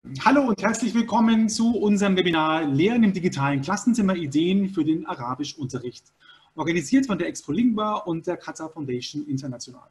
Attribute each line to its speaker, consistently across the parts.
Speaker 1: Hallo und herzlich willkommen zu unserem Webinar Lehren im digitalen Klassenzimmer Ideen für den Arabischunterricht, organisiert von der Expo-Lingua und der Qatar Foundation International.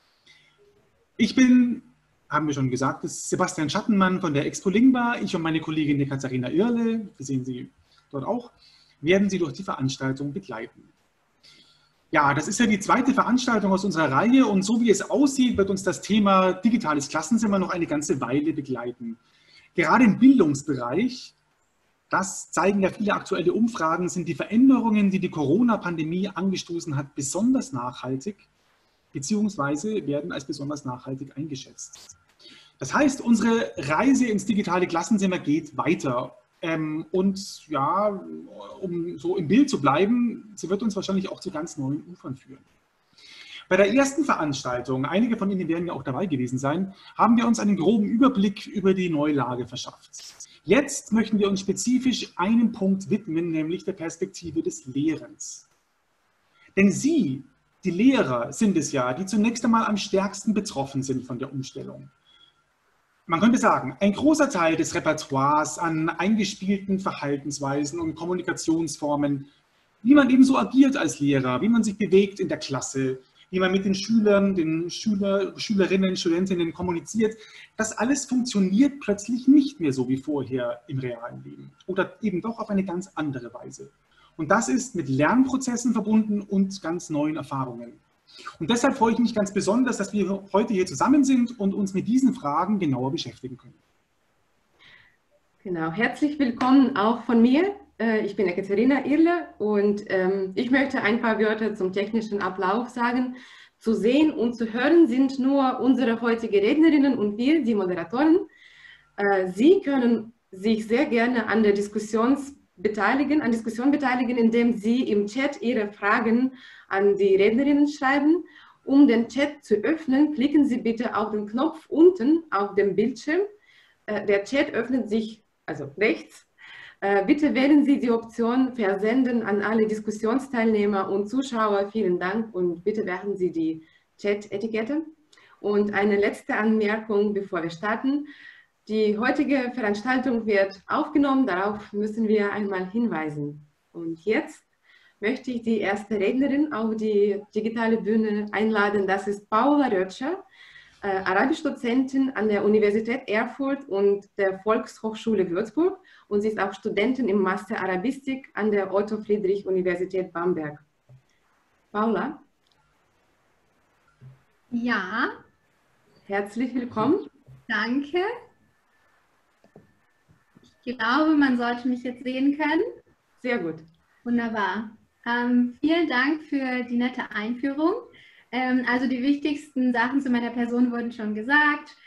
Speaker 1: Ich bin, haben wir schon gesagt, ist Sebastian Schattenmann von der Expo-Lingua. Ich und meine Kollegin die Katharina Irle, wir sehen Sie dort auch, werden Sie durch die Veranstaltung begleiten. Ja, das ist ja die zweite Veranstaltung aus unserer Reihe und so wie es aussieht, wird uns das Thema digitales Klassenzimmer noch eine ganze Weile begleiten. Gerade im Bildungsbereich, das zeigen ja viele aktuelle Umfragen, sind die Veränderungen, die die Corona-Pandemie angestoßen hat, besonders nachhaltig, beziehungsweise werden als besonders nachhaltig eingeschätzt. Das heißt, unsere Reise ins digitale Klassenzimmer geht weiter. Und ja, um so im Bild zu bleiben, sie wird uns wahrscheinlich auch zu ganz neuen Ufern führen. Bei der ersten Veranstaltung, einige von Ihnen werden ja auch dabei gewesen sein, haben wir uns einen groben Überblick über die neue Lage verschafft. Jetzt möchten wir uns spezifisch einem Punkt widmen, nämlich der Perspektive des Lehrens. Denn Sie, die Lehrer, sind es ja, die zunächst einmal am stärksten betroffen sind von der Umstellung. Man könnte sagen, ein großer Teil des Repertoires an eingespielten Verhaltensweisen und Kommunikationsformen, wie man eben so agiert als Lehrer, wie man sich bewegt in der Klasse, wie man mit den Schülern, Schülerinnen, Studentinnen kommuniziert, das alles funktioniert plötzlich nicht mehr so wie vorher im realen Leben oder eben doch auf eine ganz andere Weise. Und das ist mit Lernprozessen verbunden und ganz neuen Erfahrungen. Und deshalb freue ich mich ganz besonders, dass wir heute hier zusammen sind und uns mit diesen Fragen genauer beschäftigen können.
Speaker 2: Genau, herzlich willkommen auch von mir. Ich bin Katharina Irle und ich möchte ein paar Wörter zum technischen Ablauf sagen. Zu sehen und zu hören sind nur unsere heutigen Rednerinnen und wir, die Moderatoren. Sie können sich sehr gerne an der Diskussion beteiligen, indem Sie im Chat Ihre Fragen an die Rednerinnen schreiben. Um den Chat zu öffnen, klicken Sie bitte auf den Knopf unten auf dem Bildschirm. Der Chat öffnet sich also rechts. Bitte wählen Sie die Option Versenden an alle Diskussionsteilnehmer und Zuschauer. Vielen Dank und bitte beachten Sie die Chat-Etikette. Und eine letzte Anmerkung, bevor wir starten. Die heutige Veranstaltung wird aufgenommen, darauf müssen wir einmal hinweisen. Und jetzt möchte ich die erste Rednerin auf die digitale Bühne einladen. Das ist Paula Rötscher, Arabischdozentin an der Universität Erfurt und der Volkshochschule Würzburg. Und sie ist auch Studentin im Master Arabistik an der Otto-Friedrich-Universität Bamberg. Paula?
Speaker 3: Ja.
Speaker 2: Herzlich willkommen.
Speaker 3: Danke. Ich glaube, man sollte mich jetzt sehen können.
Speaker 2: Sehr gut.
Speaker 3: Wunderbar. Vielen Dank für die nette Einführung. Also die wichtigsten Sachen zu meiner Person wurden schon gesagt.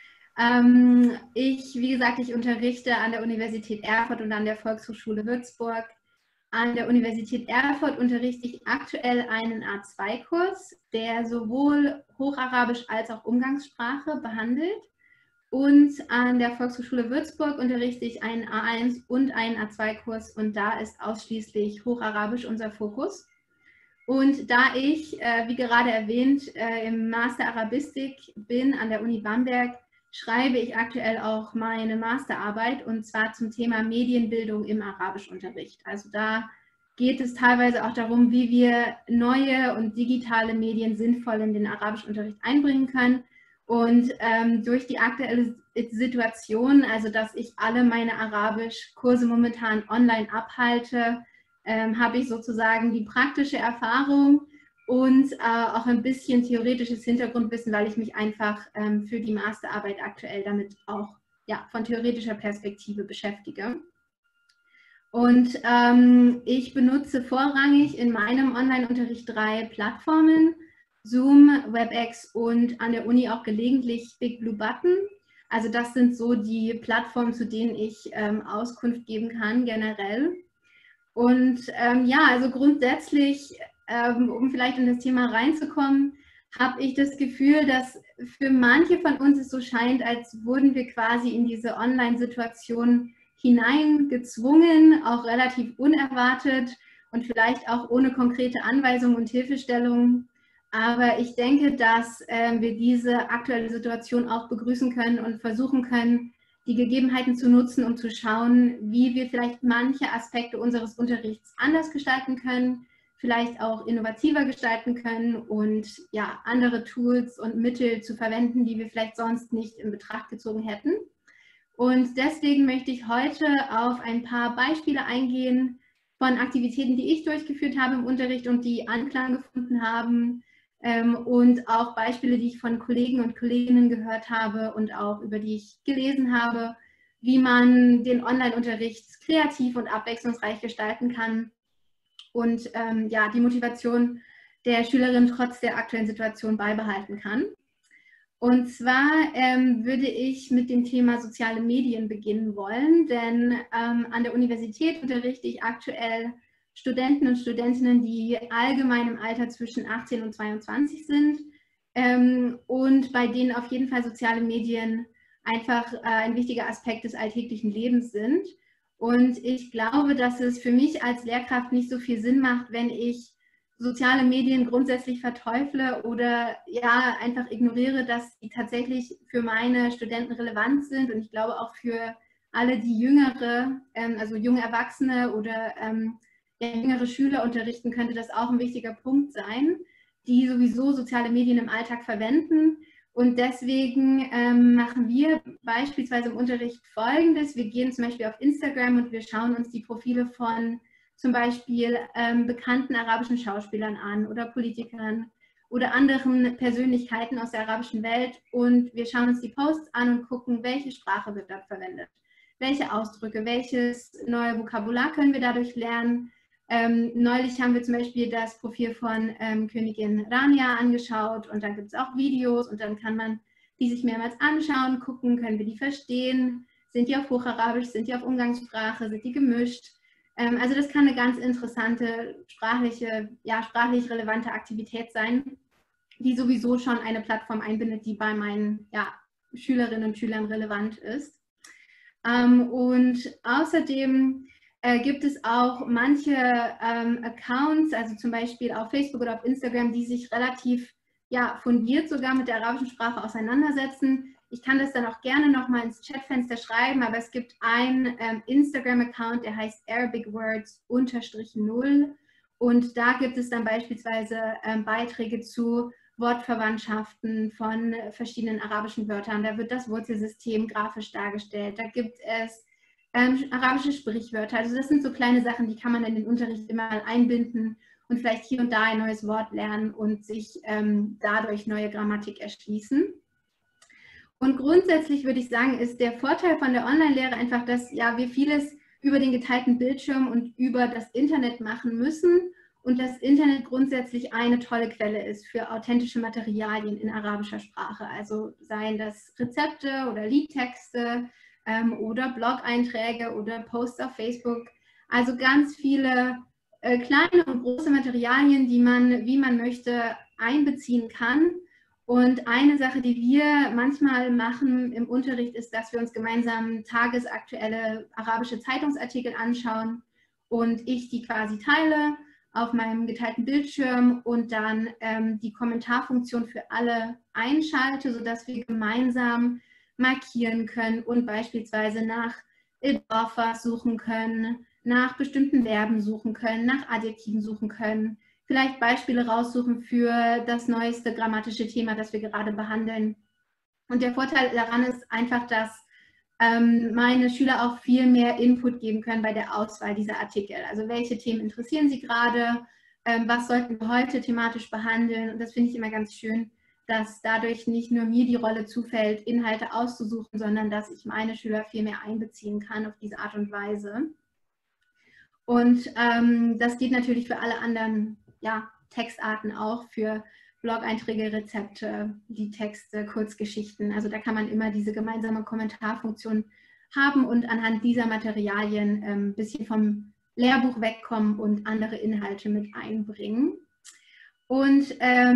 Speaker 3: Wie gesagt, ich unterrichte an der Universität Erfurt und an der Volkshochschule Würzburg. An der Universität Erfurt unterrichte ich aktuell einen A2-Kurs, der sowohl Hocharabisch als auch Umgangssprache behandelt. Und an der Volkshochschule Würzburg unterrichte ich einen A1 und einen A2-Kurs und da ist ausschließlich Hocharabisch unser Fokus. Und da ich, wie gerade erwähnt, im Master Arabistik bin an der Uni Bamberg, schreibe ich aktuell auch meine Masterarbeit und zwar zum Thema Medienbildung im Arabischunterricht. Also da geht es teilweise auch darum, wie wir neue und digitale Medien sinnvoll in den Arabischunterricht einbringen können. Und durch die aktuelle Situation, also dass ich alle meine Arabischkurse momentan online abhalte, habe ich sozusagen die praktische Erfahrung und auch ein bisschen theoretisches Hintergrundwissen, weil ich mich einfach für die Masterarbeit aktuell damit auch von theoretischer Perspektive beschäftige. Und ich benutze vorrangig in meinem Online-Unterricht 3 Plattformen: Zoom, WebEx und an der Uni auch gelegentlich Big Blue Button. Also das sind so die Plattformen, zu denen ich Auskunft geben kann generell. Und also grundsätzlich, um vielleicht in das Thema reinzukommen, habe ich das Gefühl, dass für manche von uns es so scheint, als wurden wir quasi in diese Online-Situation hineingezwungen, auch relativ unerwartet und vielleicht auch ohne konkrete Anweisungen und Hilfestellungen. Aber ich denke, dass wir diese aktuelle Situation auch begrüßen können und versuchen können, die Gegebenheiten zu nutzen, um zu schauen, wie wir vielleicht manche Aspekte unseres Unterrichts anders gestalten können, vielleicht auch innovativer gestalten können und ja, andere Tools und Mittel zu verwenden, die wir vielleicht sonst nicht in Betracht gezogen hätten. Und deswegen möchte ich heute auf ein paar Beispiele eingehen von Aktivitäten, die ich durchgeführt habe im Unterricht und die Anklang gefunden haben, und auch Beispiele, die ich von Kollegen und Kolleginnen gehört habe und auch über die ich gelesen habe, wie man den Online-Unterricht kreativ und abwechslungsreich gestalten kann und ja, die Motivation der Schülerin trotz der aktuellen Situation beibehalten kann. Und zwar würde ich mit dem Thema soziale Medien beginnen wollen, denn an der Universität unterrichte ich aktuell Studenten und Studentinnen, die allgemein im Alter zwischen 18 und 22 sind und bei denen auf jeden Fall soziale Medien einfach ein wichtiger Aspekt des alltäglichen Lebens sind. Und ich glaube, dass es für mich als Lehrkraft nicht so viel Sinn macht, wenn ich soziale Medien grundsätzlich verteufle oder ja einfach ignoriere, dass die tatsächlich für meine Studenten relevant sind. Und ich glaube auch für alle, die jüngere, also junge Erwachsene oder jüngere Schüler unterrichten, könnte das auch ein wichtiger Punkt sein, die sowieso soziale Medien im Alltag verwenden. Und deswegen machen wir beispielsweise im Unterricht Folgendes. Wir gehen zum Beispiel auf Instagram und wir schauen uns die Profile von zum Beispiel bekannten arabischen Schauspielern an oder Politikern oder anderen Persönlichkeiten aus der arabischen Welt. Und wir schauen uns die Posts an und gucken, welche Sprache wird dort verwendet, welche Ausdrücke, welches neue Vokabular können wir dadurch lernen. Neulich haben wir zum Beispiel das Profil von Königin Rania angeschaut und dann gibt es auch Videos und dann kann man die sich mehrmals anschauen, gucken, können wir die verstehen, sind die auf Hocharabisch, sind die auf Umgangssprache, sind die gemischt. Also das kann eine ganz interessante sprachlich relevante Aktivität sein, die sowieso schon eine Plattform einbindet, die bei meinen Schülerinnen und Schülern relevant ist. Und außerdem gibt es auch manche Accounts, also zum Beispiel auf Facebook oder auf Instagram, die sich relativ fundiert sogar mit der arabischen Sprache auseinandersetzen. Ich kann das dann auch gerne nochmal ins Chatfenster schreiben, aber es gibt einen Instagram-Account, der heißt ArabicWords_0 und da gibt es dann beispielsweise Beiträge zu Wortverwandtschaften von verschiedenen arabischen Wörtern. Da wird das Wurzelsystem grafisch dargestellt. Da gibt es arabische Sprichwörter. Also das sind so kleine Sachen, die kann man in den Unterricht immer mal einbinden und vielleicht hier und da ein neues Wort lernen und sich dadurch neue Grammatik erschließen. Und grundsätzlich würde ich sagen, ist der Vorteil von der Online-Lehre einfach, dass wir vieles über den geteilten Bildschirm und über das Internet machen müssen und das Internet grundsätzlich eine tolle Quelle ist für authentische Materialien in arabischer Sprache. Also seien das Rezepte oder Liedtexte oder Blog-Einträge oder Posts auf Facebook. Also ganz viele kleine und große Materialien, die man, wie man möchte, einbeziehen kann. Und eine Sache, die wir manchmal machen im Unterricht, ist, dass wir uns gemeinsam tagesaktuelle arabische Zeitungsartikel anschauen und ich die quasi teile auf meinem geteilten Bildschirm und dann die Kommentarfunktion für alle einschalte, sodass wir gemeinsam markieren können und beispielsweise nach Idafas suchen können, nach bestimmten Verben suchen können, nach Adjektiven suchen können, vielleicht Beispiele raussuchen für das neueste grammatische Thema, das wir gerade behandeln. Und der Vorteil daran ist einfach, dass meine Schüler auch viel mehr Input geben können bei der Auswahl dieser Artikel. Also welche Themen interessieren sie gerade, was sollten wir heute thematisch behandeln. Und das finde ich immer ganz schön, dass dadurch nicht nur mir die Rolle zufällt, Inhalte auszusuchen, sondern dass ich meine Schüler viel mehr einbeziehen kann auf diese Art und Weise. Und das geht natürlich für alle anderen Textarten auch, für Blog-Einträge, Rezepte, Liedtexte, Kurzgeschichten. Also da kann man immer diese gemeinsame Kommentarfunktion haben und anhand dieser Materialien ein bisschen vom Lehrbuch wegkommen und andere Inhalte mit einbringen. Und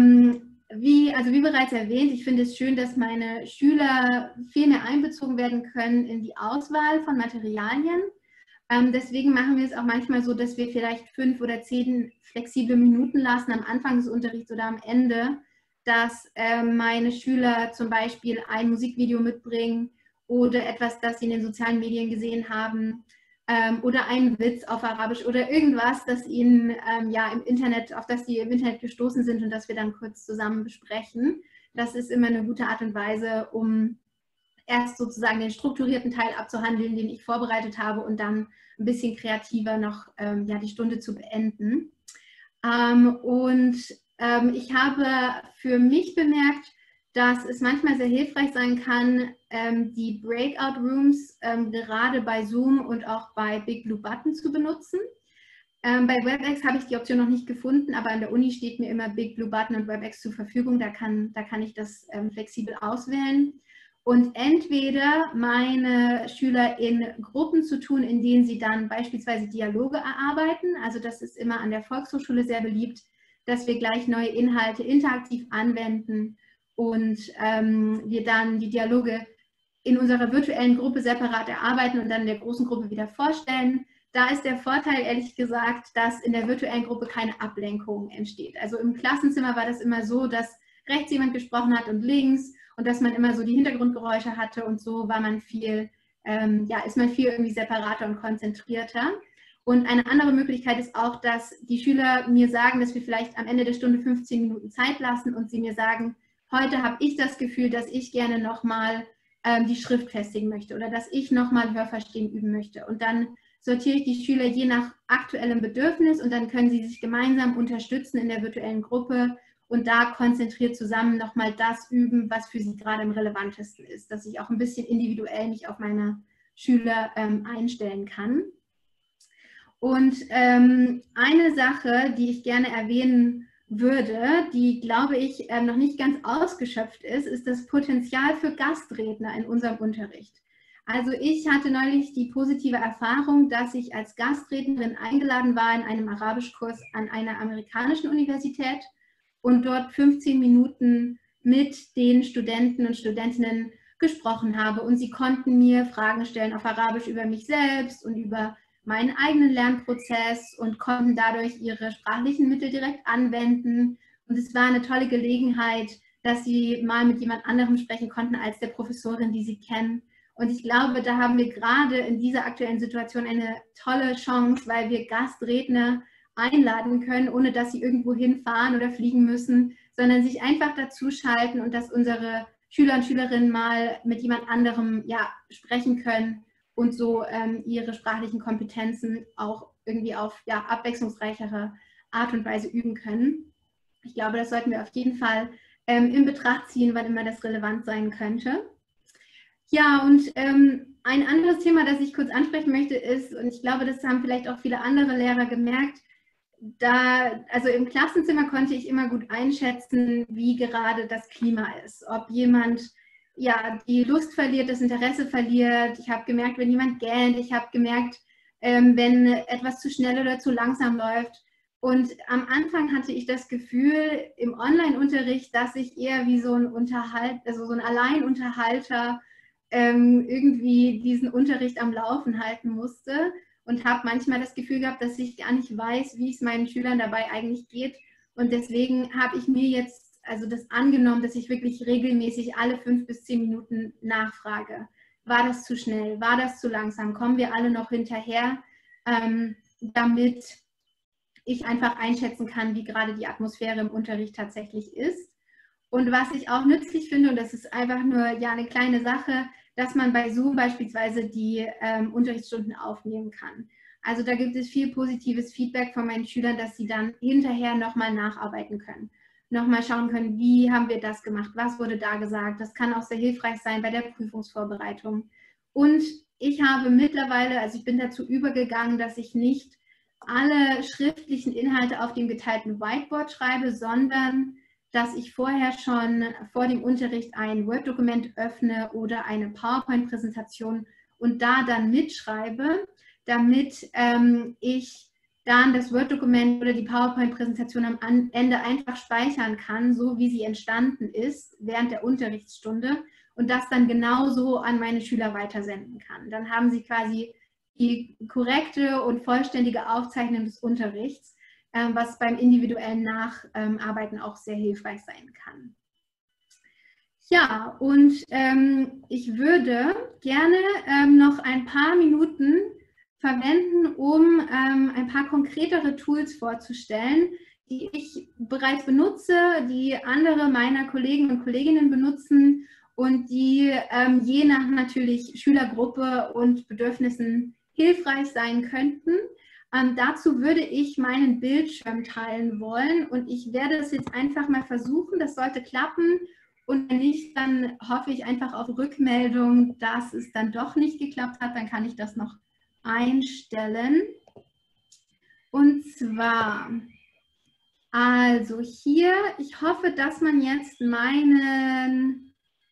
Speaker 3: wie bereits erwähnt, ich finde es schön, dass meine Schüler viel mehr einbezogen werden können in die Auswahl von Materialien. Deswegen machen wir es auch manchmal so, dass wir vielleicht 5 oder 10 flexible Minuten lassen am Anfang des Unterrichts oder am Ende, dass meine Schüler zum Beispiel ein Musikvideo mitbringen oder etwas, das sie in den sozialen Medien gesehen haben oder einen Witz auf Arabisch oder irgendwas, das ihnen ja im Internet, auf das sie im Internet gestoßen sind und das wir dann kurz zusammen besprechen. Das ist immer eine gute Art und Weise, um erst sozusagen den strukturierten Teil abzuhandeln, den ich vorbereitet habe, und dann ein bisschen kreativer noch ja, die Stunde zu beenden. Ich habe für mich bemerkt, dass es manchmal sehr hilfreich sein kann, die Breakout Rooms gerade bei Zoom und auch bei Big Blue Button zu benutzen. Bei WebEx habe ich die Option noch nicht gefunden, aber an der Uni steht mir immer Big Blue Button und WebEx zur Verfügung. Da kann ich das flexibel auswählen. Und entweder meine Schüler in Gruppen zu tun, in denen sie dann beispielsweise Dialoge erarbeiten. Also das ist immer an der Volkshochschule sehr beliebt, dass wir gleich neue Inhalte interaktiv anwenden und wir dann die Dialoge in unserer virtuellen Gruppe separat erarbeiten und dann in der großen Gruppe wieder vorstellen. Da ist der Vorteil, ehrlich gesagt, dass in der virtuellen Gruppe keine Ablenkung entsteht. Also im Klassenzimmer war das immer so, dass rechts jemand gesprochen hat und links, und dass man immer so die Hintergrundgeräusche hatte, und so war man viel, ist man viel irgendwie separater und konzentrierter. Und eine andere Möglichkeit ist auch, dass die Schüler mir sagen, dass wir vielleicht am Ende der Stunde 15 Minuten Zeit lassen und sie mir sagen, heute habe ich das Gefühl, dass ich gerne nochmal die Schrift festigen möchte oder dass ich nochmal Hörverstehen üben möchte. Und dann sortiere ich die Schüler je nach aktuellem Bedürfnis, und dann können sie sich gemeinsam unterstützen in der virtuellen Gruppe und da konzentriert zusammen nochmal das üben, was für sie gerade am relevantesten ist, dass ich auch ein bisschen individuell mich auf meine Schüler einstellen kann. Und eine Sache, die ich gerne erwähnen würde, die, glaube ich, noch nicht ganz ausgeschöpft ist, ist das Potenzial für Gastredner in unserem Unterricht. Also ich hatte neulich die positive Erfahrung, dass ich als Gastrednerin eingeladen war in einem Arabischkurs an einer amerikanischen Universität und dort 15 Minuten mit den Studenten und Studentinnen gesprochen habe. Und sie konnten mir Fragen stellen auf Arabisch über mich selbst und über meinen eigenen Lernprozess und konnten dadurch ihre sprachlichen Mittel direkt anwenden. Und es war eine tolle Gelegenheit, dass sie mal mit jemand anderem sprechen konnten als der Professorin, die sie kennen. Und ich glaube, da haben wir gerade in dieser aktuellen Situation eine tolle Chance, weil wir Gastredner einladen können, ohne dass sie irgendwo hinfahren oder fliegen müssen, sondern sich einfach dazuschalten und dass unsere Schüler und Schülerinnen mal mit jemand anderem sprechen können und so ihre sprachlichen Kompetenzen auch irgendwie auf abwechslungsreichere Art und Weise üben können. Ich glaube, das sollten wir auf jeden Fall in Betracht ziehen, wann immer das relevant sein könnte. Ja, und ein anderes Thema, das ich kurz ansprechen möchte, ist, und ich glaube, das haben vielleicht auch viele andere Lehrer gemerkt, also im Klassenzimmer konnte ich immer gut einschätzen, wie gerade das Klima ist. Ob jemand die Lust verliert, das Interesse verliert. Ich habe gemerkt, wenn jemand gähnt. Ich habe gemerkt, wenn etwas zu schnell oder zu langsam läuft. Und am Anfang hatte ich das Gefühl im Online-Unterricht, dass ich eher wie so ein Alleinunterhalter irgendwie diesen Unterricht am Laufen halten musste. Und habe manchmal das Gefühl gehabt, dass ich gar nicht weiß, wie es meinen Schülern dabei eigentlich geht. Und deswegen habe ich mir jetzt das angenommen, dass ich wirklich regelmäßig alle 5 bis 10 Minuten nachfrage. War das zu schnell? War das zu langsam? Kommen wir alle noch hinterher? Damit ich einfach einschätzen kann, wie gerade die Atmosphäre im Unterricht tatsächlich ist. Und was ich auch nützlich finde, und das ist einfach nur eine kleine Sache, dass man bei Zoom beispielsweise die Unterrichtsstunden aufnehmen kann. Also da gibt es viel positives Feedback von meinen Schülern, dass sie dann hinterher nochmal nacharbeiten können. Nochmal schauen können, wie haben wir das gemacht, was wurde da gesagt. Das kann auch sehr hilfreich sein bei der Prüfungsvorbereitung. Und ich habe mittlerweile, also ich bin dazu übergegangen, dass ich nicht alle schriftlichen Inhalte auf dem geteilten Whiteboard schreibe, sondern dass ich vorher schon vor dem Unterricht ein Word-Dokument öffne oder eine PowerPoint-Präsentation und da dann mitschreibe, damit ich dann das Word-Dokument oder die PowerPoint-Präsentation am Ende einfach speichern kann, so wie sie entstanden ist während der Unterrichtsstunde, und das dann genauso an meine Schüler weitersenden kann. Dann haben sie quasi die korrekte und vollständige Aufzeichnung des Unterrichts, was beim individuellen Nacharbeiten auch sehr hilfreich sein kann. Ja, und ich würde gerne noch ein paar Minuten verwenden, um ein paar konkretere Tools vorzustellen, die ich bereits benutze, die andere meiner Kollegen und Kolleginnen benutzen und die je nach natürlich Schülergruppe und Bedürfnissen hilfreich sein könnten. Dazu würde ich meinen Bildschirm teilen wollen und ich werde es jetzt einfach mal versuchen, das sollte klappen. Und wenn nicht, dann hoffe ich einfach auf Rückmeldung, dass es dann doch nicht geklappt hat. Dann kann ich das noch einstellen. Und zwar, also hier, ich hoffe, dass man jetzt meine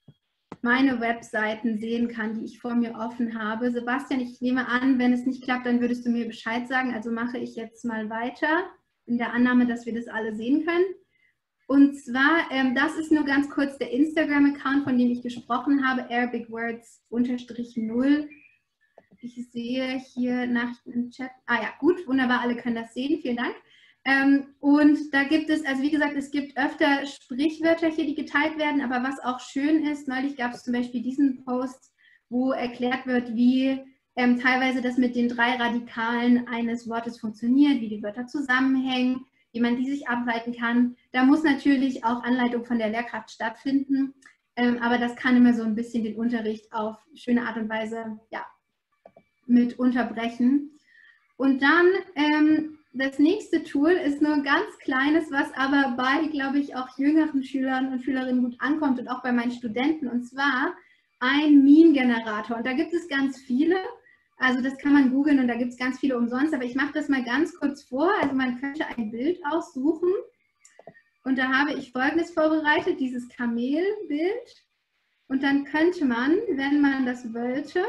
Speaker 3: Webseiten sehen kann, die ich vor mir offen habe. Sebastian, ich nehme an, wenn es nicht klappt, dann würdest du mir Bescheid sagen. Also mache ich jetzt mal weiter, in der Annahme, dass wir das alle sehen können. Und zwar, das ist nur ganz kurz der Instagram-Account, von dem ich gesprochen habe, ArabicWords_0. Ich sehe hier Nachrichten im Chat. Ah ja, gut, wunderbar, alle können das sehen, vielen Dank. Und da gibt es, also wie gesagt, es gibt öfter Sprichwörter hier, die geteilt werden, aber was auch schön ist, neulich gab es zum Beispiel diesen Post, wo erklärt wird, wie teilweise das mit den 3 Radikalen eines Wortes funktioniert, wie die Wörter zusammenhängen, wie man die sich ableiten kann. Da muss natürlich auch Anleitung von der Lehrkraft stattfinden, aber das kann immer so ein bisschen den Unterricht auf schöne Art und Weise ja, mit unterbrechen. Und dann das nächste Tool ist nur ein ganz kleines, was aber bei, glaube ich, auch jüngeren Schülern und Schülerinnen gut ankommt und auch bei meinen Studenten, und zwar ein Meme-Generator. Und da gibt es ganz viele. Also das kann man googeln und da gibt es ganz viele umsonst, aber ich mache das mal ganz kurz vor. Also man könnte ein Bild aussuchen und da habe ich Folgendes vorbereitet, dieses Kamelbild. Und dann könnte man, wenn man das wollte,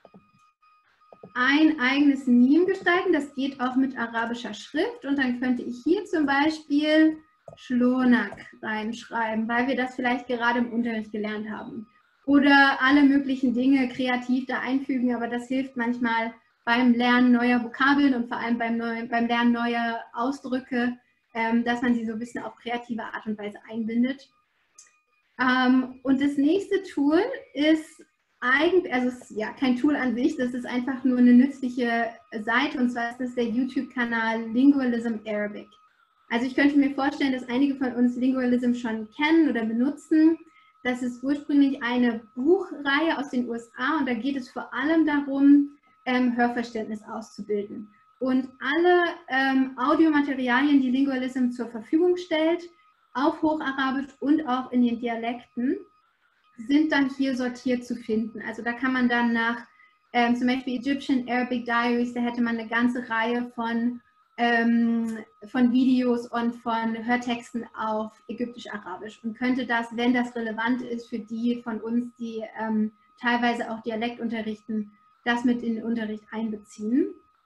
Speaker 3: ein eigenes Meme gestalten. Das geht auch mit arabischer Schrift und dann könnte ich hier zum Beispiel Schlonak reinschreiben, weil wir das vielleicht gerade im Unterricht gelernt haben. Oder alle möglichen Dinge kreativ da einfügen, aber das hilft manchmal beim Lernen neuer Vokabeln und vor allem beim Lernen neuer Ausdrücke, dass man sie so ein bisschen auf kreative Art und Weise einbindet. Und das nächste Tool ist eigentlich, also es ist ja kein Tool an sich, das ist einfach nur eine nützliche Seite, und zwar ist das der YouTube-Kanal Lingualism Arabic. Also ich könnte mir vorstellen, dass einige von uns Lingualism schon kennen oder benutzen. Das ist ursprünglich eine Buchreihe aus den USA und da geht es vor allem darum, Hörverständnis auszubilden. Und alle Audiomaterialien, die Lingualism zur Verfügung stellt, auf Hocharabisch und auch in den Dialekten, sind dann hier sortiert zu finden. Also da kann man dann nach zum Beispiel Egyptian Arabic Diaries, da hätte man eine ganze Reihe von Videos und von Hörtexten auf Ägyptisch-Arabisch und könnte das, wenn das relevant ist für die von uns, die teilweise auch Dialekt unterrichten, das mit in den Unterricht einbeziehen.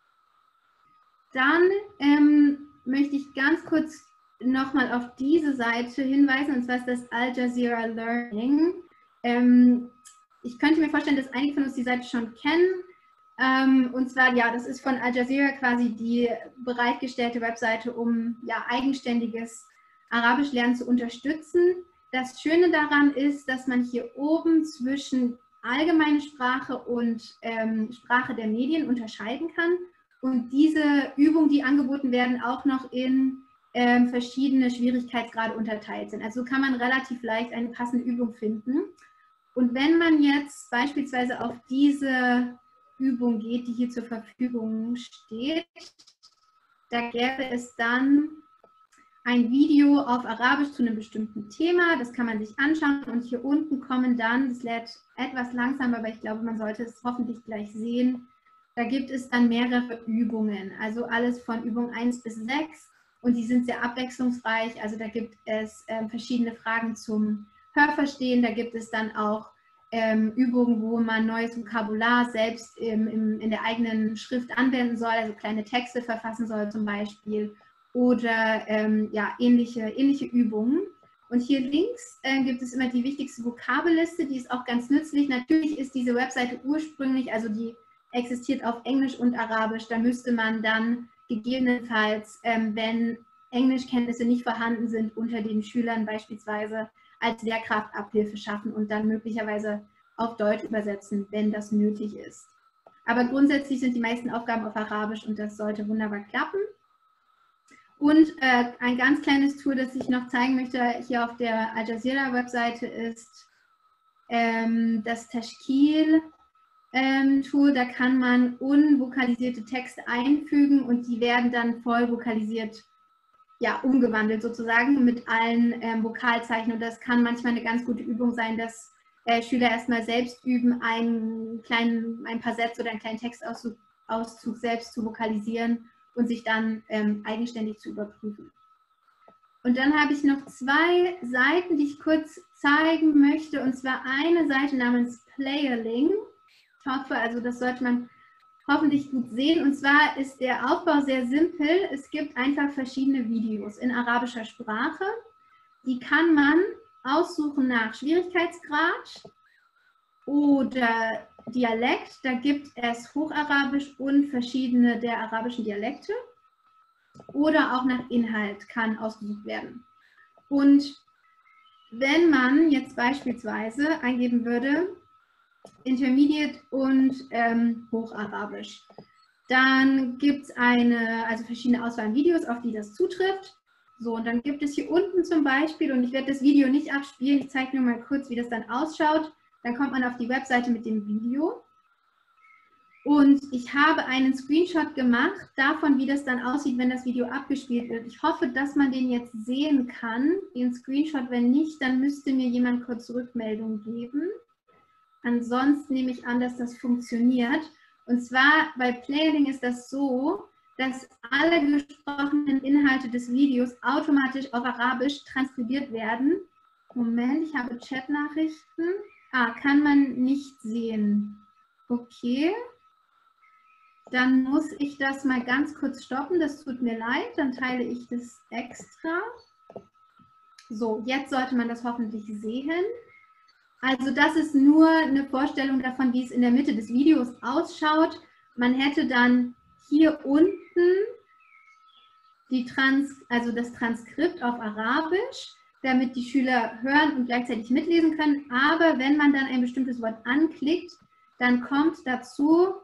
Speaker 3: Dann möchte ich ganz kurz nochmal auf diese Seite hinweisen, und zwar ist das Al Jazeera Learning. Ich könnte mir vorstellen, dass einige von uns die Seite schon kennen. Und zwar, ja, das ist von Al Jazeera quasi die bereitgestellte Webseite, um ja, eigenständiges Arabischlernen zu unterstützen. Das Schöne daran ist, dass man hier oben zwischen allgemeine Sprache und Sprache der Medien unterscheiden kann. Und diese Übungen, die angeboten werden, auch noch in verschiedene Schwierigkeitsgrade unterteilt sind. Also kann man relativ leicht eine passende Übung finden. Und wenn man jetzt beispielsweise auf diese Übung geht, die hier zur Verfügung steht, da gäbe es dann ein Video auf Arabisch zu einem bestimmten Thema. Das kann man sich anschauen und hier unten kommen dann, das lädt etwas langsam, aber ich glaube, man sollte es hoffentlich gleich sehen, da gibt es dann mehrere Übungen, also alles von Übung 1 bis 6 und die sind sehr abwechslungsreich. Also da gibt es verschiedene Fragen zum Hörverstehen, da gibt es dann auch Übungen, wo man neues Vokabular selbst in der eigenen Schrift anwenden soll, also kleine Texte verfassen soll zum Beispiel oder ja, ähnliche Übungen. Und hier links gibt es immer die wichtigste Vokabelliste, die ist auch ganz nützlich. Natürlich ist diese Webseite ursprünglich, also die existiert auf Englisch und Arabisch, da müsste man dann gegebenenfalls, wenn Englischkenntnisse nicht vorhanden sind unter den Schülern beispielsweise, als Lehrkraft Abhilfe schaffen und dann möglicherweise auf Deutsch übersetzen, wenn das nötig ist. Aber grundsätzlich sind die meisten Aufgaben auf Arabisch und das sollte wunderbar klappen. Und ein ganz kleines Tool, das ich noch zeigen möchte, hier auf der Al Jazeera Webseite ist das Tashkil Tool. Da kann man unvokalisierte Texte einfügen und die werden dann voll vokalisiert, ja, umgewandelt sozusagen mit allen Vokalzeichen. Und das kann manchmal eine ganz gute Übung sein, dass Schüler erstmal selbst üben, ein paar Sätze oder einen kleinen Textauszug selbst zu vokalisieren und sich dann eigenständig zu überprüfen. Und dann habe ich noch 2 Seiten, die ich kurz zeigen möchte, und zwar eine Seite namens Playerling. Ich hoffe, also das sollte man hoffentlich gut sehen. Und zwar ist der Aufbau sehr simpel. Es gibt einfach verschiedene Videos in arabischer Sprache. Die kann man aussuchen nach Schwierigkeitsgrad oder Dialekt. Da gibt es Hocharabisch und verschiedene der arabischen Dialekte. Oder auch nach Inhalt kann ausgesucht werden. Und wenn man jetzt beispielsweise eingeben würde, Intermediate und Hocharabisch, dann gibt es also verschiedene Auswahl an Videos, auf die das zutrifft. So, und dann gibt es hier unten zum Beispiel, und ich werde das Video nicht abspielen, ich zeige nur mal kurz, wie das dann ausschaut. Dann kommt man auf die Webseite mit dem Video. Und ich habe einen Screenshot gemacht davon, wie das dann aussieht, wenn das Video abgespielt wird. Ich hoffe, dass man den jetzt sehen kann, den Screenshot. Wenn nicht, dann müsste mir jemand kurz Rückmeldung geben. Ansonsten nehme ich an, dass das funktioniert. Und zwar bei Playerling ist das so, dass alle gesprochenen Inhalte des Videos automatisch auf Arabisch transkribiert werden. Moment, ich habe Chatnachrichten. Kann man nicht sehen. Okay. Dann muss ich das mal ganz kurz stoppen. Das tut mir leid. Dann teile ich das extra. So, jetzt sollte man das hoffentlich sehen. Also das ist nur eine Vorstellung davon, wie es in der Mitte des Videos ausschaut. Man hätte dann hier unten das Transkript auf Arabisch, damit die Schüler hören und gleichzeitig mitlesen können. Aber wenn man dann ein bestimmtes Wort anklickt, dann kommt dazu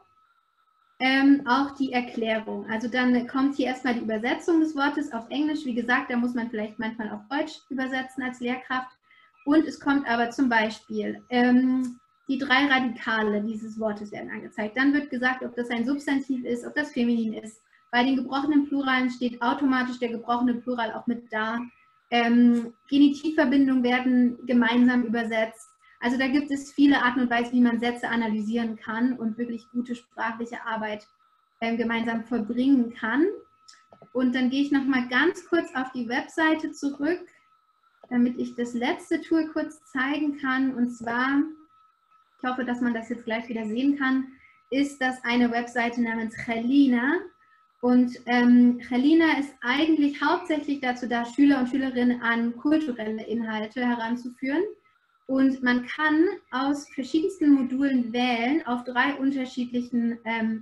Speaker 3: auch die Erklärung. Also dann kommt hier erstmal die Übersetzung des Wortes auf Englisch. Wie gesagt, da muss man vielleicht manchmal auf Deutsch übersetzen als Lehrkraft. Und es kommt aber zum Beispiel, die 3 Radikale dieses Wortes werden angezeigt. Dann wird gesagt, ob das ein Substantiv ist, ob das feminin ist. Bei den gebrochenen Pluralen steht automatisch der gebrochene Plural auch mit da. Genitivverbindungen werden gemeinsam übersetzt. Also da gibt es viele Arten und Weisen, wie man Sätze analysieren kann und wirklich gute sprachliche Arbeit gemeinsam vollbringen kann. Und dann gehe ich noch mal ganz kurz auf die Webseite zurück, damit ich das letzte Tool kurz zeigen kann. Und zwar, ich hoffe, dass man das jetzt gleich wieder sehen kann, ist das eine Webseite namens Khalina. Und Khalina ist eigentlich hauptsächlich dazu da, Schüler und Schülerinnen an kulturelle Inhalte heranzuführen. Und man kann aus verschiedensten Modulen wählen auf 3 unterschiedlichen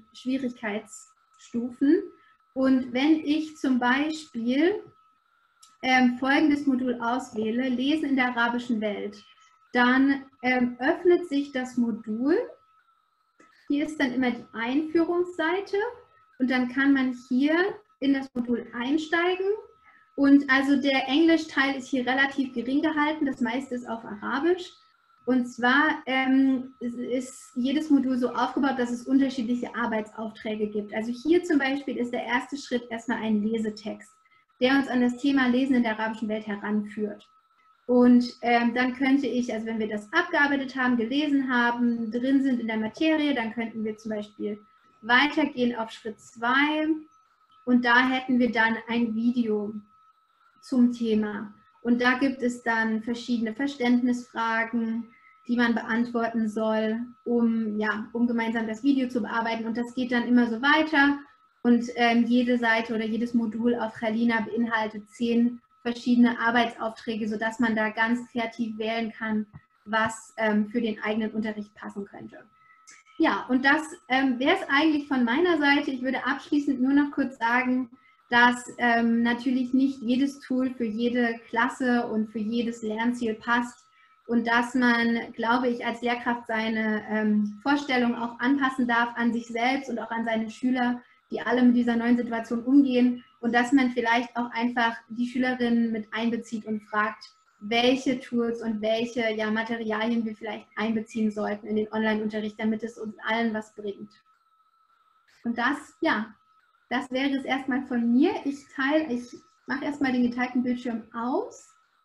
Speaker 3: Schwierigkeitsstufen. Und wenn ich zum Beispiel folgendes Modul auswähle, Lesen in der arabischen Welt, dann öffnet sich das Modul. Hier ist dann immer die Einführungsseite und dann kann man hier in das Modul einsteigen. Und also der Englischteil ist hier relativ gering gehalten, das meiste ist auf Arabisch. Und zwar ist jedes Modul so aufgebaut, dass es unterschiedliche Arbeitsaufträge gibt. Also hier zum Beispiel ist der erste Schritt erstmal ein Lesetext, der uns an das Thema Lesen in der arabischen Welt heranführt. Und dann könnte ich, also wenn wir das abgearbeitet haben, gelesen haben, drin sind in der Materie, dann könnten wir zum Beispiel weitergehen auf Schritt 2 und da hätten wir dann ein Video zum Thema. Und da gibt es dann verschiedene Verständnisfragen, die man beantworten soll, um gemeinsam das Video zu bearbeiten. Und das geht dann immer so weiter. Und jede Seite oder jedes Modul auf Khalina beinhaltet 10 verschiedene Arbeitsaufträge, sodass man da ganz kreativ wählen kann, was für den eigenen Unterricht passen könnte. Ja, und das wäre es eigentlich von meiner Seite. Ich würde abschließend nur noch kurz sagen, dass natürlich nicht jedes Tool für jede Klasse und für jedes Lernziel passt und dass man, glaube ich, als Lehrkraft seine Vorstellung auch anpassen darf an sich selbst und auch an seine Schüler, die alle mit dieser neuen Situation umgehen und dass man vielleicht auch einfach die Schülerinnen mit einbezieht und fragt, welche Tools und welche Materialien wir vielleicht einbeziehen sollten in den Online-Unterricht, damit es uns allen was bringt. Und das wäre es erstmal von mir. Ich mache erstmal den geteilten Bildschirm aus.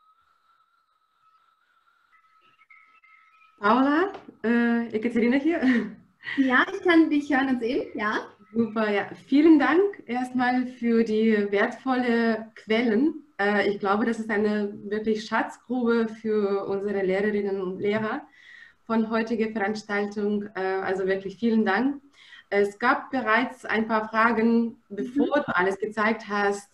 Speaker 2: Paula, Ekaterina hier.
Speaker 3: Ja, ich kann dich hören und sehen, ja.
Speaker 2: Super, ja. Vielen Dank erstmal für die wertvolle Quellen. Ich glaube, das ist eine wirklich Schatzgrube für unsere Lehrerinnen und Lehrer von heutiger Veranstaltung. Also wirklich vielen Dank. Es gab bereits ein paar Fragen, bevor du alles gezeigt hast.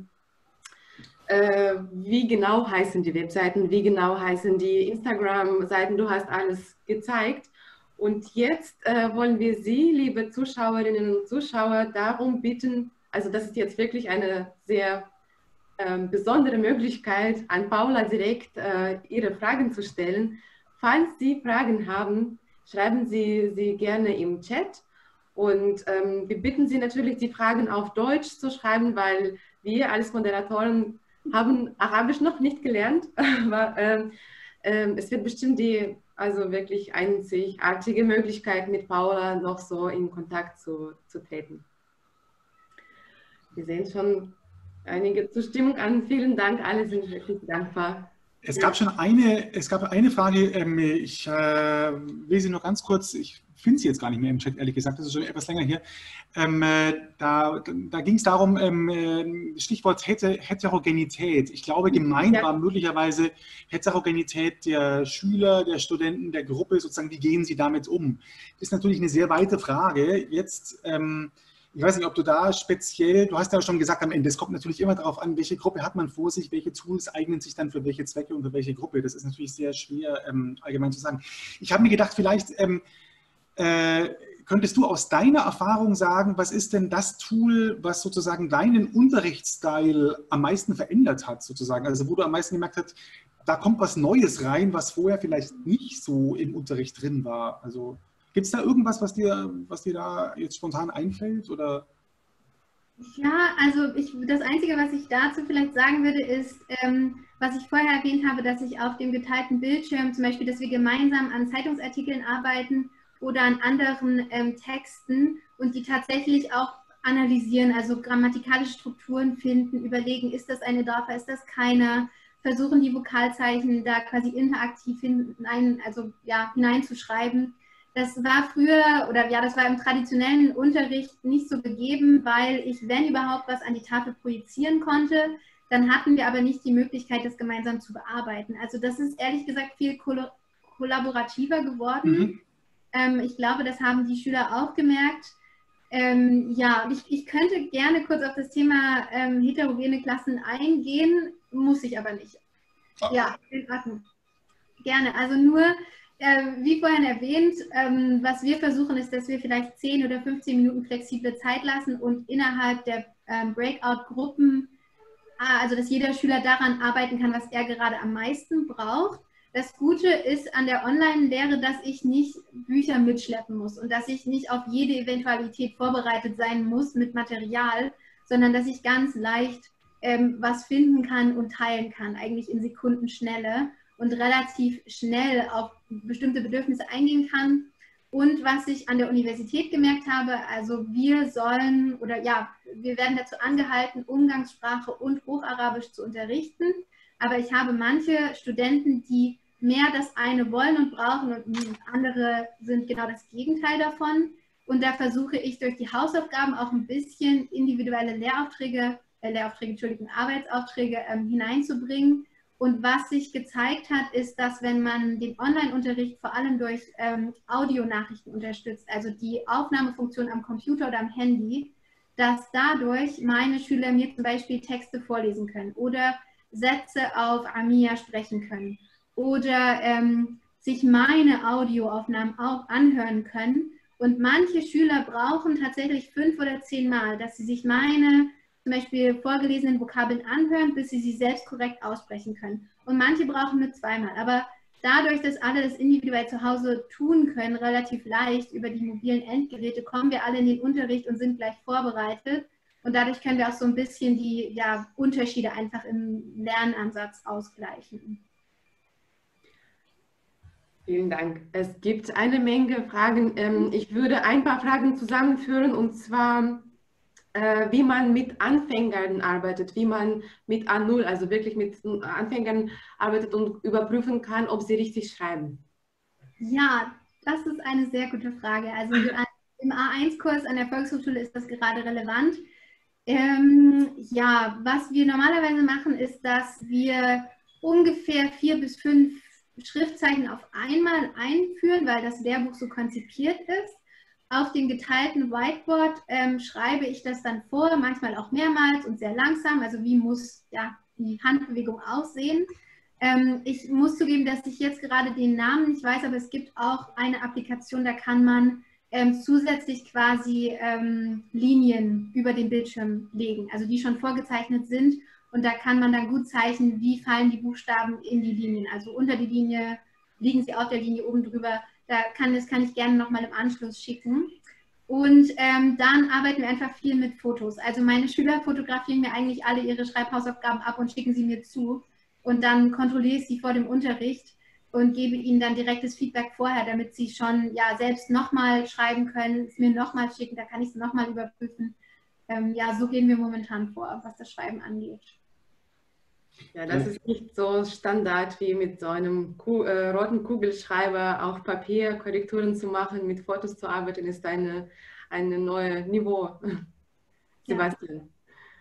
Speaker 2: Wie genau heißen die Webseiten? Wie genau heißen die Instagram-Seiten? Du hast alles gezeigt. Und jetzt wollen wir Sie, liebe Zuschauerinnen und Zuschauer, darum bitten, also das ist jetzt wirklich eine sehr besondere Möglichkeit, an Paula direkt Ihre Fragen zu stellen. Falls Sie Fragen haben, schreiben Sie sie gerne im Chat. Und wir bitten Sie natürlich, die Fragen auf Deutsch zu schreiben, weil wir als Moderatoren haben Arabisch noch nicht gelernt. Aber es wird bestimmt die wirklich einzigartige Möglichkeit, mit Paula noch so in Kontakt zu treten. Wir sehen schon einige Zustimmung an. Vielen Dank, alle sind wirklich dankbar.
Speaker 1: Es gab eine Frage, ich will sie noch ganz kurz, ich finde sie jetzt gar nicht mehr im Chat, ehrlich gesagt, das ist schon etwas länger hier. Da ging es darum, Stichwort Heterogenität. Ich glaube, gemeint war möglicherweise Heterogenität der Schüler, der Studenten, der Gruppe, sozusagen, wie gehen sie damit um? Das ist natürlich eine sehr weite Frage. Jetzt, ich weiß nicht, ob du da speziell, du hast ja schon gesagt am Ende, es kommt natürlich immer darauf an, welche Gruppe hat man vor sich, welche Tools eignen sich dann für welche Zwecke und für welche Gruppe. Das ist natürlich sehr schwer allgemein zu sagen. Ich habe mir gedacht, vielleicht könntest du aus deiner Erfahrung sagen, was ist denn das Tool, was sozusagen deinen Unterrichtsstil am meisten verändert hat, sozusagen? Also wo du am meisten gemerkt hast, da kommt was Neues rein, was vorher vielleicht nicht so im Unterricht drin war. Also gibt es da irgendwas, was dir da jetzt spontan einfällt? Oder?
Speaker 3: Ja, also das Einzige, was ich dazu vielleicht sagen würde, ist, was ich vorher erwähnt habe, dass ich auf dem geteilten Bildschirm zum Beispiel, dass wir gemeinsam an Zeitungsartikeln arbeiten oder an anderen Texten und die tatsächlich auch analysieren, also grammatikalische Strukturen finden, überlegen, ist das eine Dafa, ist das keiner, versuchen die Vokalzeichen da quasi interaktiv hineinzuschreiben. Das war früher, oder ja, das war im traditionellen Unterricht nicht so gegeben, weil ich, wenn überhaupt, was an die Tafel projizieren konnte, dann hatten wir aber nicht die Möglichkeit, das gemeinsam zu bearbeiten. Also das ist ehrlich gesagt viel kollaborativer geworden. Ich glaube, das haben die Schüler auch gemerkt. Ja, ich könnte gerne kurz auf das Thema heterogene Klassen eingehen, muss ich aber nicht. Ja, in Ordnung. Gerne, also nur... wie vorhin erwähnt, was wir versuchen, ist, dass wir vielleicht 10 oder 15 Minuten flexible Zeit lassen und innerhalb der Breakout-Gruppen, also dass jeder Schüler daran arbeiten kann, was er gerade am meisten braucht. Das Gute ist an der Online-Lehre, dass ich nicht Bücher mitschleppen muss und dass ich nicht auf jede Eventualität vorbereitet sein muss mit Material, sondern dass ich ganz leicht was finden kann und teilen kann, eigentlich in Sekundenschnelle und relativ schnell auf bestimmte Bedürfnisse eingehen kann. Und was ich an der Universität gemerkt habe, also wir werden dazu angehalten, Umgangssprache und Hocharabisch zu unterrichten. Aber ich habe manche Studenten, die mehr das eine wollen und brauchen und andere sind genau das Gegenteil davon. Und da versuche ich durch die Hausaufgaben auch ein bisschen individuelle Arbeitsaufträge hineinzubringen. Und was sich gezeigt hat, ist, dass wenn man den Online-Unterricht vor allem durch Audionachrichten unterstützt, also die Aufnahmefunktion am Computer oder am Handy, dass dadurch meine Schüler mir zum Beispiel Texte vorlesen können oder Sätze auf Amia sprechen können oder sich meine Audioaufnahmen auch anhören können. Und manche Schüler brauchen tatsächlich 5 oder 10 Mal, dass sie sich meine zum Beispiel vorgelesenen Vokabeln anhören, bis sie selbst korrekt aussprechen können. Und manche brauchen nur zweimal. Aber dadurch, dass alle das individuell zu Hause tun können, relativ leicht über die mobilen Endgeräte, kommen wir alle in den Unterricht und sind gleich vorbereitet. Und dadurch können wir auch so ein bisschen die Unterschiede einfach im Lernansatz ausgleichen.
Speaker 2: Vielen Dank. Es gibt eine Menge Fragen. Ich würde ein paar Fragen zusammenführen, und zwar, wie man mit Anfängern arbeitet, wie man mit A0, also wirklich mit Anfängern arbeitet und überprüfen kann, ob sie richtig schreiben.
Speaker 3: Ja, das ist eine sehr gute Frage. Also im A1-Kurs an der Volkshochschule ist das gerade relevant. Ja, was wir normalerweise machen, ist, dass wir ungefähr 4 bis 5 Schriftzeichen auf einmal einführen, weil das Lehrbuch so konzipiert ist. Auf dem geteilten Whiteboard schreibe ich das dann vor, manchmal auch mehrmals und sehr langsam. Also wie muss die Handbewegung aussehen? Ich muss zugeben, dass ich jetzt gerade den Namen nicht weiß, aber es gibt auch eine Applikation, da kann man zusätzlich quasi Linien über den Bildschirm legen, also die schon vorgezeichnet sind, und da kann man dann gut zeichnen, wie fallen die Buchstaben in die Linien, also unter die Linie, liegen sie auf der Linie oben drüber. Das kann ich gerne nochmal im Anschluss schicken. Und dann arbeiten wir einfach viel mit Fotos. Also meine Schüler fotografieren mir eigentlich alle ihre Schreibhausaufgaben ab und schicken sie mir zu, und dann kontrolliere ich sie vor dem Unterricht und gebe ihnen dann direktes Feedback vorher, damit sie schon selbst nochmal schreiben können, es mir nochmal schicken, da kann ich es nochmal überprüfen. So gehen wir momentan vor, was das Schreiben angeht.
Speaker 2: Ja, das ist nicht so Standard wie mit so einem roten Kugelschreiber auf Papier Korrekturen zu machen, mit Fotos zu arbeiten, ist ein neues Niveau. Sebastian. Ja.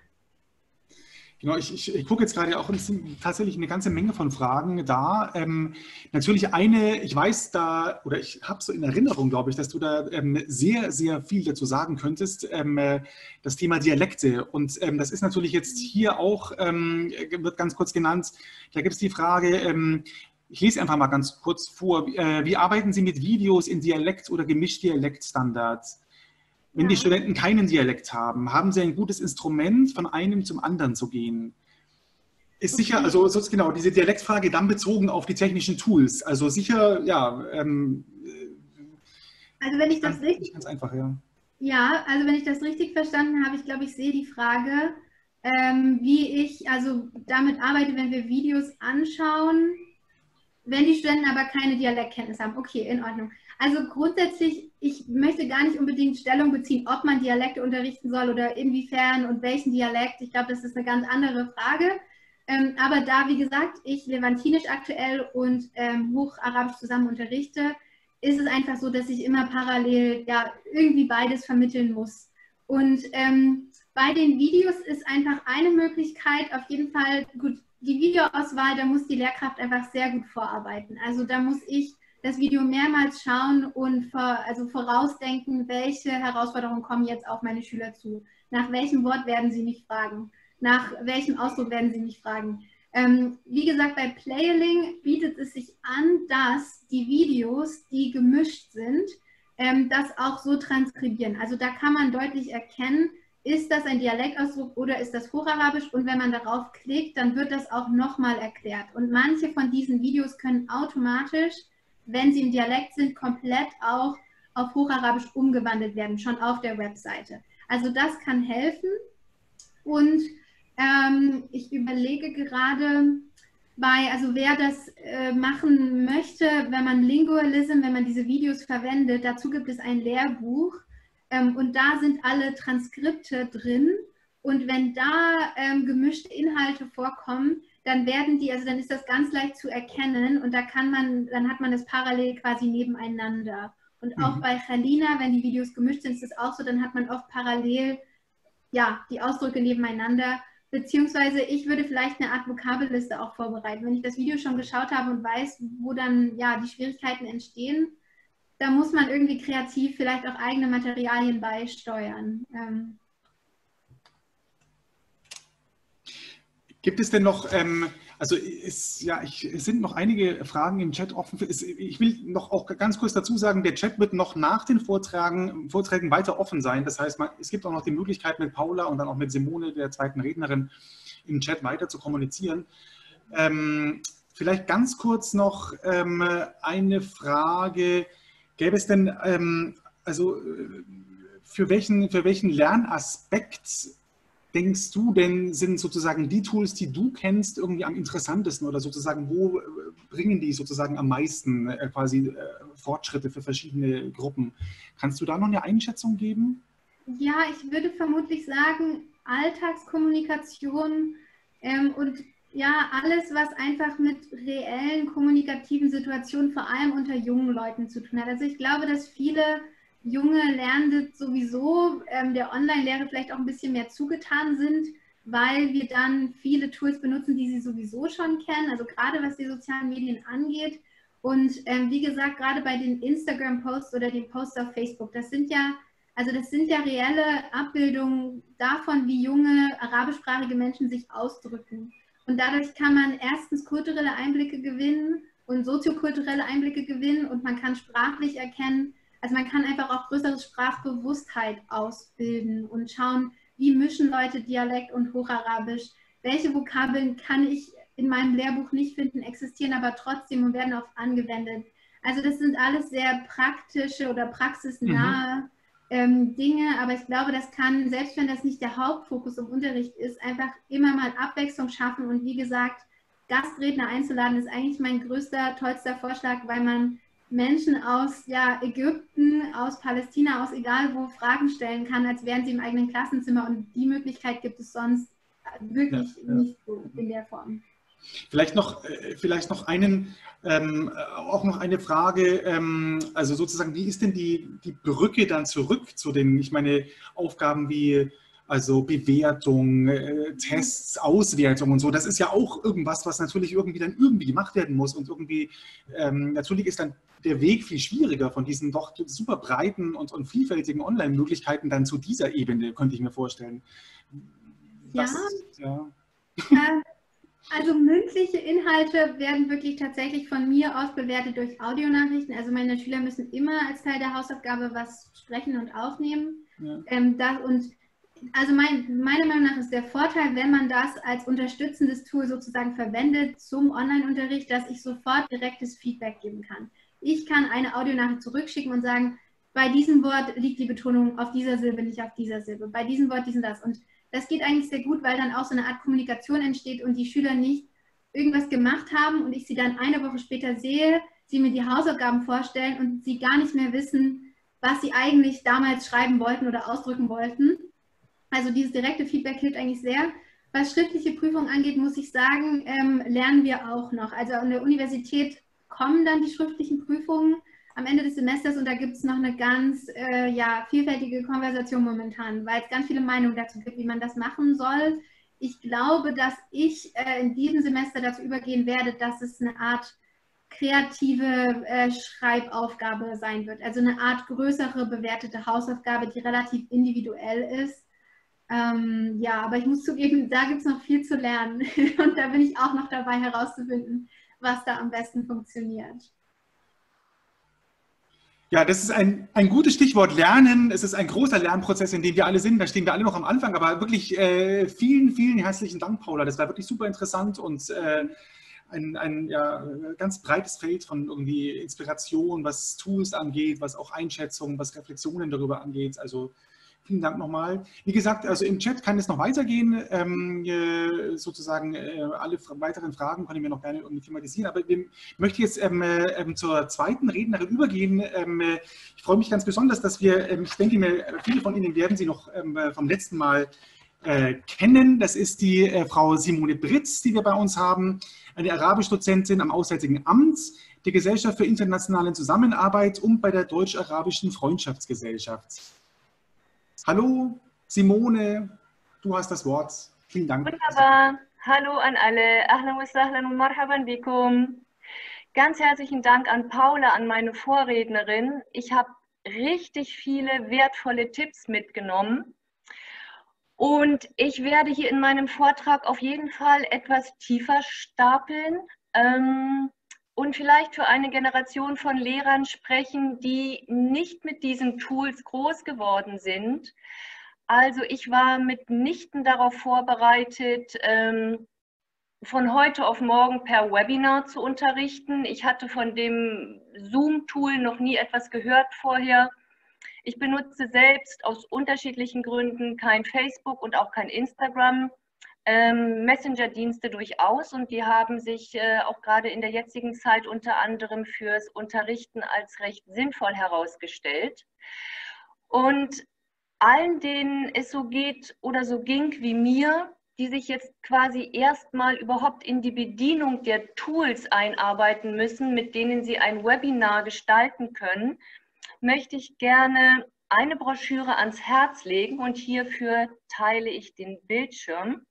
Speaker 1: Genau, ich gucke jetzt gerade auch, es sind tatsächlich eine ganze Menge von Fragen da. Natürlich ich weiß da, oder ich habe so in Erinnerung, glaube ich, dass du da sehr, sehr viel dazu sagen könntest, das Thema Dialekte. Und das ist natürlich jetzt hier auch, wird ganz kurz genannt, da gibt es die Frage, ich lese einfach mal ganz kurz vor, wie arbeiten Sie mit Videos in Dialekt oder Gemischt-Dialekt-Standards? Wenn die Studenten keinen Dialekt haben, haben sie ein gutes Instrument, von einem zum anderen zu gehen. Ist sicher, also genau, diese Dialektfrage dann bezogen auf die technischen Tools. Also sicher, ja. Also
Speaker 3: wenn ich das richtig,
Speaker 1: ganz einfach, ja.
Speaker 3: Ja, also wenn ich das richtig verstanden habe, ich glaube, ich sehe die Frage, wie ich also damit arbeite, wenn wir Videos anschauen, wenn die Studenten aber keine Dialektkenntnis haben. Okay, in Ordnung. Also grundsätzlich, ich möchte gar nicht unbedingt Stellung beziehen, ob man Dialekte unterrichten soll oder inwiefern und welchen Dialekt. Ich glaube, das ist eine ganz andere Frage. Aber da, wie gesagt, ich Levantinisch aktuell und Hocharabisch zusammen unterrichte, ist es einfach so, dass ich immer parallel irgendwie beides vermitteln muss. Und bei den Videos ist einfach eine Möglichkeit, auf jeden Fall, gut, die Videoauswahl, da muss die Lehrkraft einfach sehr gut vorarbeiten. Also da muss ich das Video mehrmals schauen und vorausdenken, welche Herausforderungen kommen jetzt auf meine Schüler zu. Nach welchem Wort werden sie mich fragen? Nach welchem Ausdruck werden sie mich fragen? Wie gesagt, bei Playerling bietet es sich an, dass die Videos, die gemischt sind, das auch so transkribieren. Also da kann man deutlich erkennen, ist das ein Dialektausdruck oder ist das Hocharabisch? Und wenn man darauf klickt, dann wird das auch nochmal erklärt. Und manche von diesen Videos können automatisch, wenn sie im Dialekt sind, komplett auch auf Hocharabisch umgewandelt werden, schon auf der Webseite. Also das kann helfen. Und ich überlege gerade, wer das machen möchte, wenn man Lingualism, wenn man diese Videos verwendet, dazu gibt es ein Lehrbuch. Und da sind alle Transkripte drin, und wenn da gemischte Inhalte vorkommen, dann dann ist das ganz leicht zu erkennen, und dann hat man das parallel quasi nebeneinander. Und auch bei Chalina, wenn die Videos gemischt sind, ist es auch so, dann hat man oft parallel die Ausdrücke nebeneinander, beziehungsweise ich würde vielleicht eine Art Vokabelliste auch vorbereiten. Wenn ich das Video schon geschaut habe und weiß, wo dann die Schwierigkeiten entstehen, da muss man irgendwie kreativ vielleicht auch eigene Materialien beisteuern.
Speaker 1: Gibt es denn noch Also es sind noch einige Fragen im Chat offen. Ich will noch auch ganz kurz dazu sagen, der Chat wird noch nach den Vorträgen weiter offen sein. Das heißt, es gibt auch noch die Möglichkeit, mit Paula und dann auch mit Simone, der zweiten Rednerin, im Chat weiter zu kommunizieren. Vielleicht ganz kurz noch eine Frage. Gäbe es denn, für welchen Lernaspekt denkst du denn, sind sozusagen die Tools, die du kennst, irgendwie am interessantesten oder sozusagen, wo bringen die sozusagen am meisten Fortschritte für verschiedene Gruppen? Kannst du da noch eine Einschätzung geben?
Speaker 3: Ja, ich würde vermutlich sagen, Alltagskommunikation und ja, alles, was einfach mit reellen kommunikativen Situationen, vor allem unter jungen Leuten zu tun hat. Also ich glaube, dass viele junge Lernende sowieso der Online-Lehre vielleicht auch ein bisschen mehr zugetan sind, weil wir dann viele Tools benutzen, die sie sowieso schon kennen, also gerade was die sozialen Medien angeht. Und wie gesagt, gerade bei den Instagram-Posts oder den Posts auf Facebook, das sind ja reelle Abbildungen davon, wie junge arabischsprachige Menschen sich ausdrücken. Und dadurch kann man erstens kulturelle Einblicke gewinnen und soziokulturelle Einblicke gewinnen und man kann sprachlich erkennen, also man kann einfach auch größere Sprachbewusstheit ausbilden und schauen, wie mischen Leute Dialekt und Hocharabisch, welche Vokabeln kann ich in meinem Lehrbuch nicht finden, existieren aber trotzdem und werden oft angewendet. Also das sind alles sehr praktische oder praxisnahe Dinge, aber ich glaube, das kann, selbst wenn das nicht der Hauptfokus im Unterricht ist, einfach immer mal Abwechslung schaffen und wie gesagt, Gastredner einzuladen, ist eigentlich mein größter, tollster Vorschlag, weil man Menschen aus Ägypten, aus Palästina, aus egal wo Fragen stellen kann, als wären sie im eigenen Klassenzimmer und die Möglichkeit gibt es sonst wirklich nicht so in der Form.
Speaker 1: Vielleicht noch eine Frage, also sozusagen, wie ist denn die Brücke dann zurück zu den, ich meine, Aufgaben wie also Bewertung, Tests, Auswertung und so, das ist ja auch irgendwas, was natürlich irgendwie gemacht werden muss und irgendwie, natürlich ist dann der Weg viel schwieriger von diesen doch super breiten und vielfältigen Online-Möglichkeiten dann zu dieser Ebene, könnte ich mir vorstellen.
Speaker 3: Also mündliche Inhalte werden wirklich tatsächlich von mir aus bewertet durch Audionachrichten. Also meine Schüler müssen immer als Teil der Hausaufgabe was sprechen und aufnehmen. Ja. Also meiner Meinung nach ist der Vorteil, wenn man das als unterstützendes Tool sozusagen verwendet zum Online-Unterricht, dass ich sofort direktes Feedback geben kann. Ich kann eine Audionachricht zurückschicken und sagen, bei diesem Wort liegt die Betonung auf dieser Silbe, nicht auf dieser Silbe. Bei diesem Wort dies und das. Und das geht eigentlich sehr gut, weil dann auch so eine Art Kommunikation entsteht und die Schüler nicht irgendwas gemacht haben und ich sie dann eine Woche später sehe, sie mir die Hausaufgaben vorstellen und sie gar nicht mehr wissen, was sie eigentlich damals schreiben wollten oder ausdrücken wollten. Also dieses direkte Feedback hilft eigentlich sehr. Was schriftliche Prüfungen angeht, muss ich sagen, lernen wir auch noch. Also an der Universität kommen dann die schriftlichen Prüfungen am Ende des Semesters und da gibt es noch eine ganz vielfältige Konversation momentan, weil es ganz viele Meinungen dazu gibt, wie man das machen soll. Ich glaube, dass ich in diesem Semester dazu übergehen werde, dass es eine Art kreative Schreibaufgabe sein wird. Also eine Art größere bewertete Hausaufgabe, die relativ individuell ist. Aber ich muss zugeben, da gibt es noch viel zu lernen und da bin ich auch noch dabei herauszufinden, was da am besten funktioniert.
Speaker 1: Ja, das ist ein gutes Stichwort, Lernen. Es ist ein großer Lernprozess, in dem wir alle sind. Da stehen wir alle noch am Anfang, aber wirklich vielen, vielen herzlichen Dank, Paula. Das war wirklich super interessant und ein ganz breites Feld von irgendwie Inspiration, was Tools angeht, was auch Einschätzungen, was Reflexionen darüber angeht. Also vielen Dank nochmal. Wie gesagt, also im Chat kann es noch weitergehen. Sozusagen alle weiteren Fragen können wir noch gerne irgendwie thematisieren. Aber ich möchte jetzt zur zweiten Rednerin übergehen. Ich freue mich ganz besonders, dass ich denke mir, viele von Ihnen werden Sie noch vom letzten Mal kennen. Das ist die Frau Simone Britz, die wir bei uns haben, eine Arabisch-Dozentin am Auswärtigen Amt der Gesellschaft für internationale Zusammenarbeit und bei der Deutsch-Arabischen Freundschaftsgesellschaft. Hallo, Simone, du hast das Wort. Vielen Dank.
Speaker 4: Wunderbar. Hallo an alle. Ahlan wa sahlan und marhaban bikum. Ganz herzlichen Dank an Paula, an meine Vorrednerin. Ich habe richtig viele wertvolle Tipps mitgenommen. Und ich werde hier in meinem Vortrag auf jeden Fall etwas tiefer stapeln und vielleicht für eine Generation von Lehrern sprechen, die nicht mit diesen Tools groß geworden sind. Also ich war mitnichten darauf vorbereitet, von heute auf morgen per Webinar zu unterrichten. Ich hatte von dem Zoom-Tool noch nie etwas gehört vorher. Ich benutze selbst aus unterschiedlichen Gründen kein Facebook und auch kein Instagram. Messenger-Dienste durchaus, und die haben sich auch gerade in der jetzigen Zeit unter anderem fürs Unterrichten als recht sinnvoll herausgestellt. Und allen, denen es so geht oder so ging wie mir, die sich jetzt quasi erstmal überhaupt in die Bedienung der Tools einarbeiten müssen, mit denen sie ein Webinar gestalten können, möchte ich gerne eine Broschüre ans Herz legen, und hierfür teile ich den Bildschirm.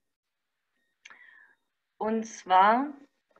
Speaker 4: Und zwar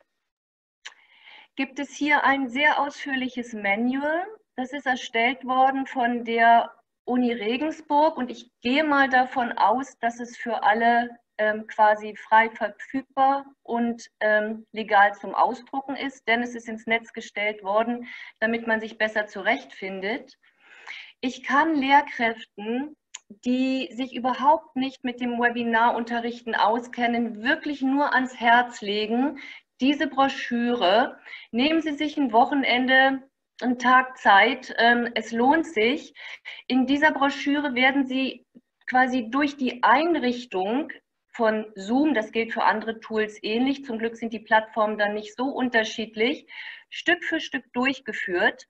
Speaker 4: gibt es hier ein sehr ausführliches Manual. Das ist erstellt worden von der Uni Regensburg, und ich gehe mal davon aus, dass es für alle quasi frei verfügbar und legal zum Ausdrucken ist, denn es ist ins Netz gestellt worden, damit man sich besser zurechtfindet. Ich kann Lehrkräften, die sich überhaupt nicht mit dem Webinarunterrichten auskennen, wirklich nur ans Herz legen, diese Broschüre. Nehmen Sie sich ein Wochenende, einen Tag Zeit, es lohnt sich. In dieser Broschüre werden Sie quasi durch die Einrichtung von Zoom, das gilt für andere Tools ähnlich, zum Glück sind die Plattformen dann nicht so unterschiedlich, Stück für Stück durchgeführt.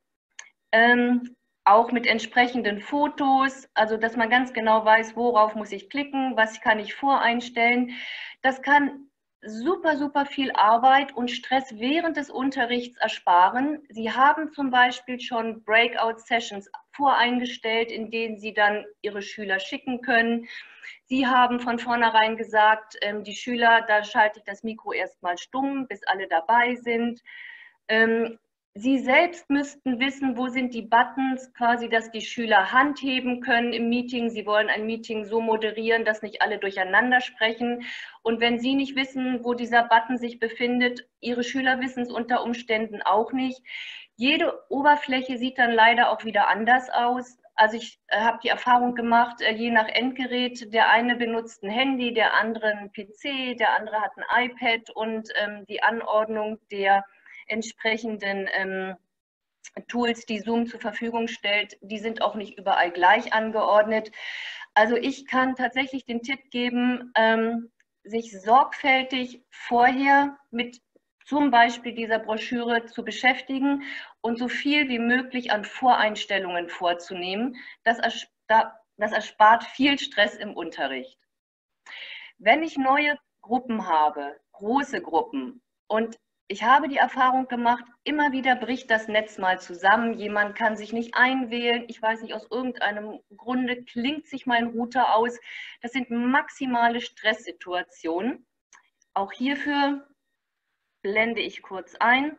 Speaker 4: Auch mit entsprechenden Fotos, also dass man ganz genau weiß, worauf muss ich klicken, was kann ich voreinstellen. Das kann super, super viel Arbeit und Stress während des Unterrichts ersparen. Sie haben zum Beispiel schon Breakout-Sessions voreingestellt, in denen Sie dann Ihre Schüler schicken können. Sie haben von vornherein gesagt, die Schüler, da schalte ich das Mikro erstmal stumm, bis alle dabei sind. Sie selbst müssten wissen, wo sind die Buttons, quasi, dass die Schüler handheben können im Meeting. Sie wollen ein Meeting so moderieren, dass nicht alle durcheinander sprechen. Und wenn Sie nicht wissen, wo dieser Button sich befindet, Ihre Schüler wissen es unter Umständen auch nicht. Jede Oberfläche sieht dann leider auch wieder anders aus. Also ich habe die Erfahrung gemacht, je nach Endgerät, der eine benutzt ein Handy, der andere ein PC, der andere hat ein iPad, und die Anordnung der entsprechenden Tools, die Zoom zur Verfügung stellt, die sind auch nicht überall gleich angeordnet. Also ich kann tatsächlich den Tipp geben, sich sorgfältig vorher mit zum Beispiel dieser Broschüre zu beschäftigen und so viel wie möglich an Voreinstellungen vorzunehmen. Das erspart viel Stress im Unterricht. Wenn ich neue Gruppen habe, große Gruppen, und ich habe die Erfahrung gemacht, immer wieder bricht das Netz mal zusammen. Jemand kann sich nicht einwählen. Ich weiß nicht, aus irgendeinem Grunde klingt sich mein Router aus. Das sind maximale Stresssituationen. Auch hierfür blende ich kurz ein.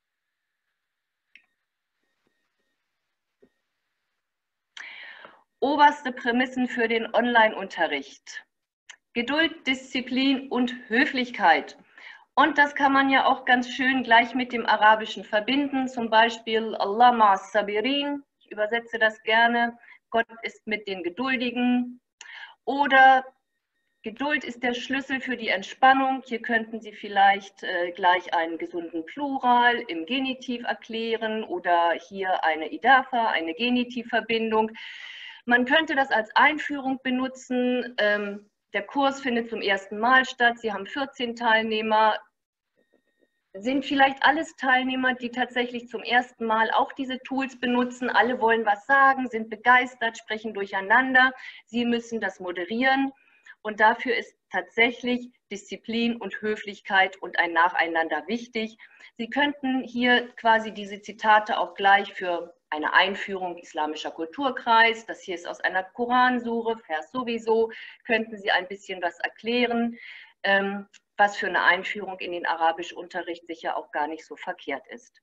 Speaker 4: Oberste Prämissen für den Online-Unterricht: Geduld, Disziplin und Höflichkeit. Und das kann man ja auch ganz schön gleich mit dem Arabischen verbinden, zum Beispiel Allah ma'as sabirin, ich übersetze das gerne, Gott ist mit den Geduldigen. Oder Geduld ist der Schlüssel für die Entspannung. Hier könnten Sie vielleicht gleich einen gesunden Plural im Genitiv erklären oder hier eine Idafa, eine Genitivverbindung. Man könnte das als Einführung benutzen. Der Kurs findet zum ersten Mal statt. Sie haben 14 Teilnehmer. Sind vielleicht alles Teilnehmer, die tatsächlich zum ersten Mal auch diese Tools benutzen. Alle wollen was sagen, sind begeistert, sprechen durcheinander. Sie müssen das moderieren. Und dafür ist tatsächlich Disziplin und Höflichkeit und ein Nacheinander wichtig. Sie könnten hier quasi diese Zitate auch gleich für eine Einführung islamischer Kulturkreis, das hier ist aus einer Koransure, Vers sowieso, könnten Sie ein bisschen was erklären, was für eine Einführung in den Arabischunterricht sicher auch gar nicht so verkehrt ist.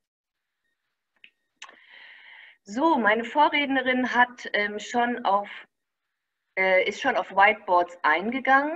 Speaker 4: So, meine Vorrednerin hat schon auf ist schon auf Whiteboards eingegangen.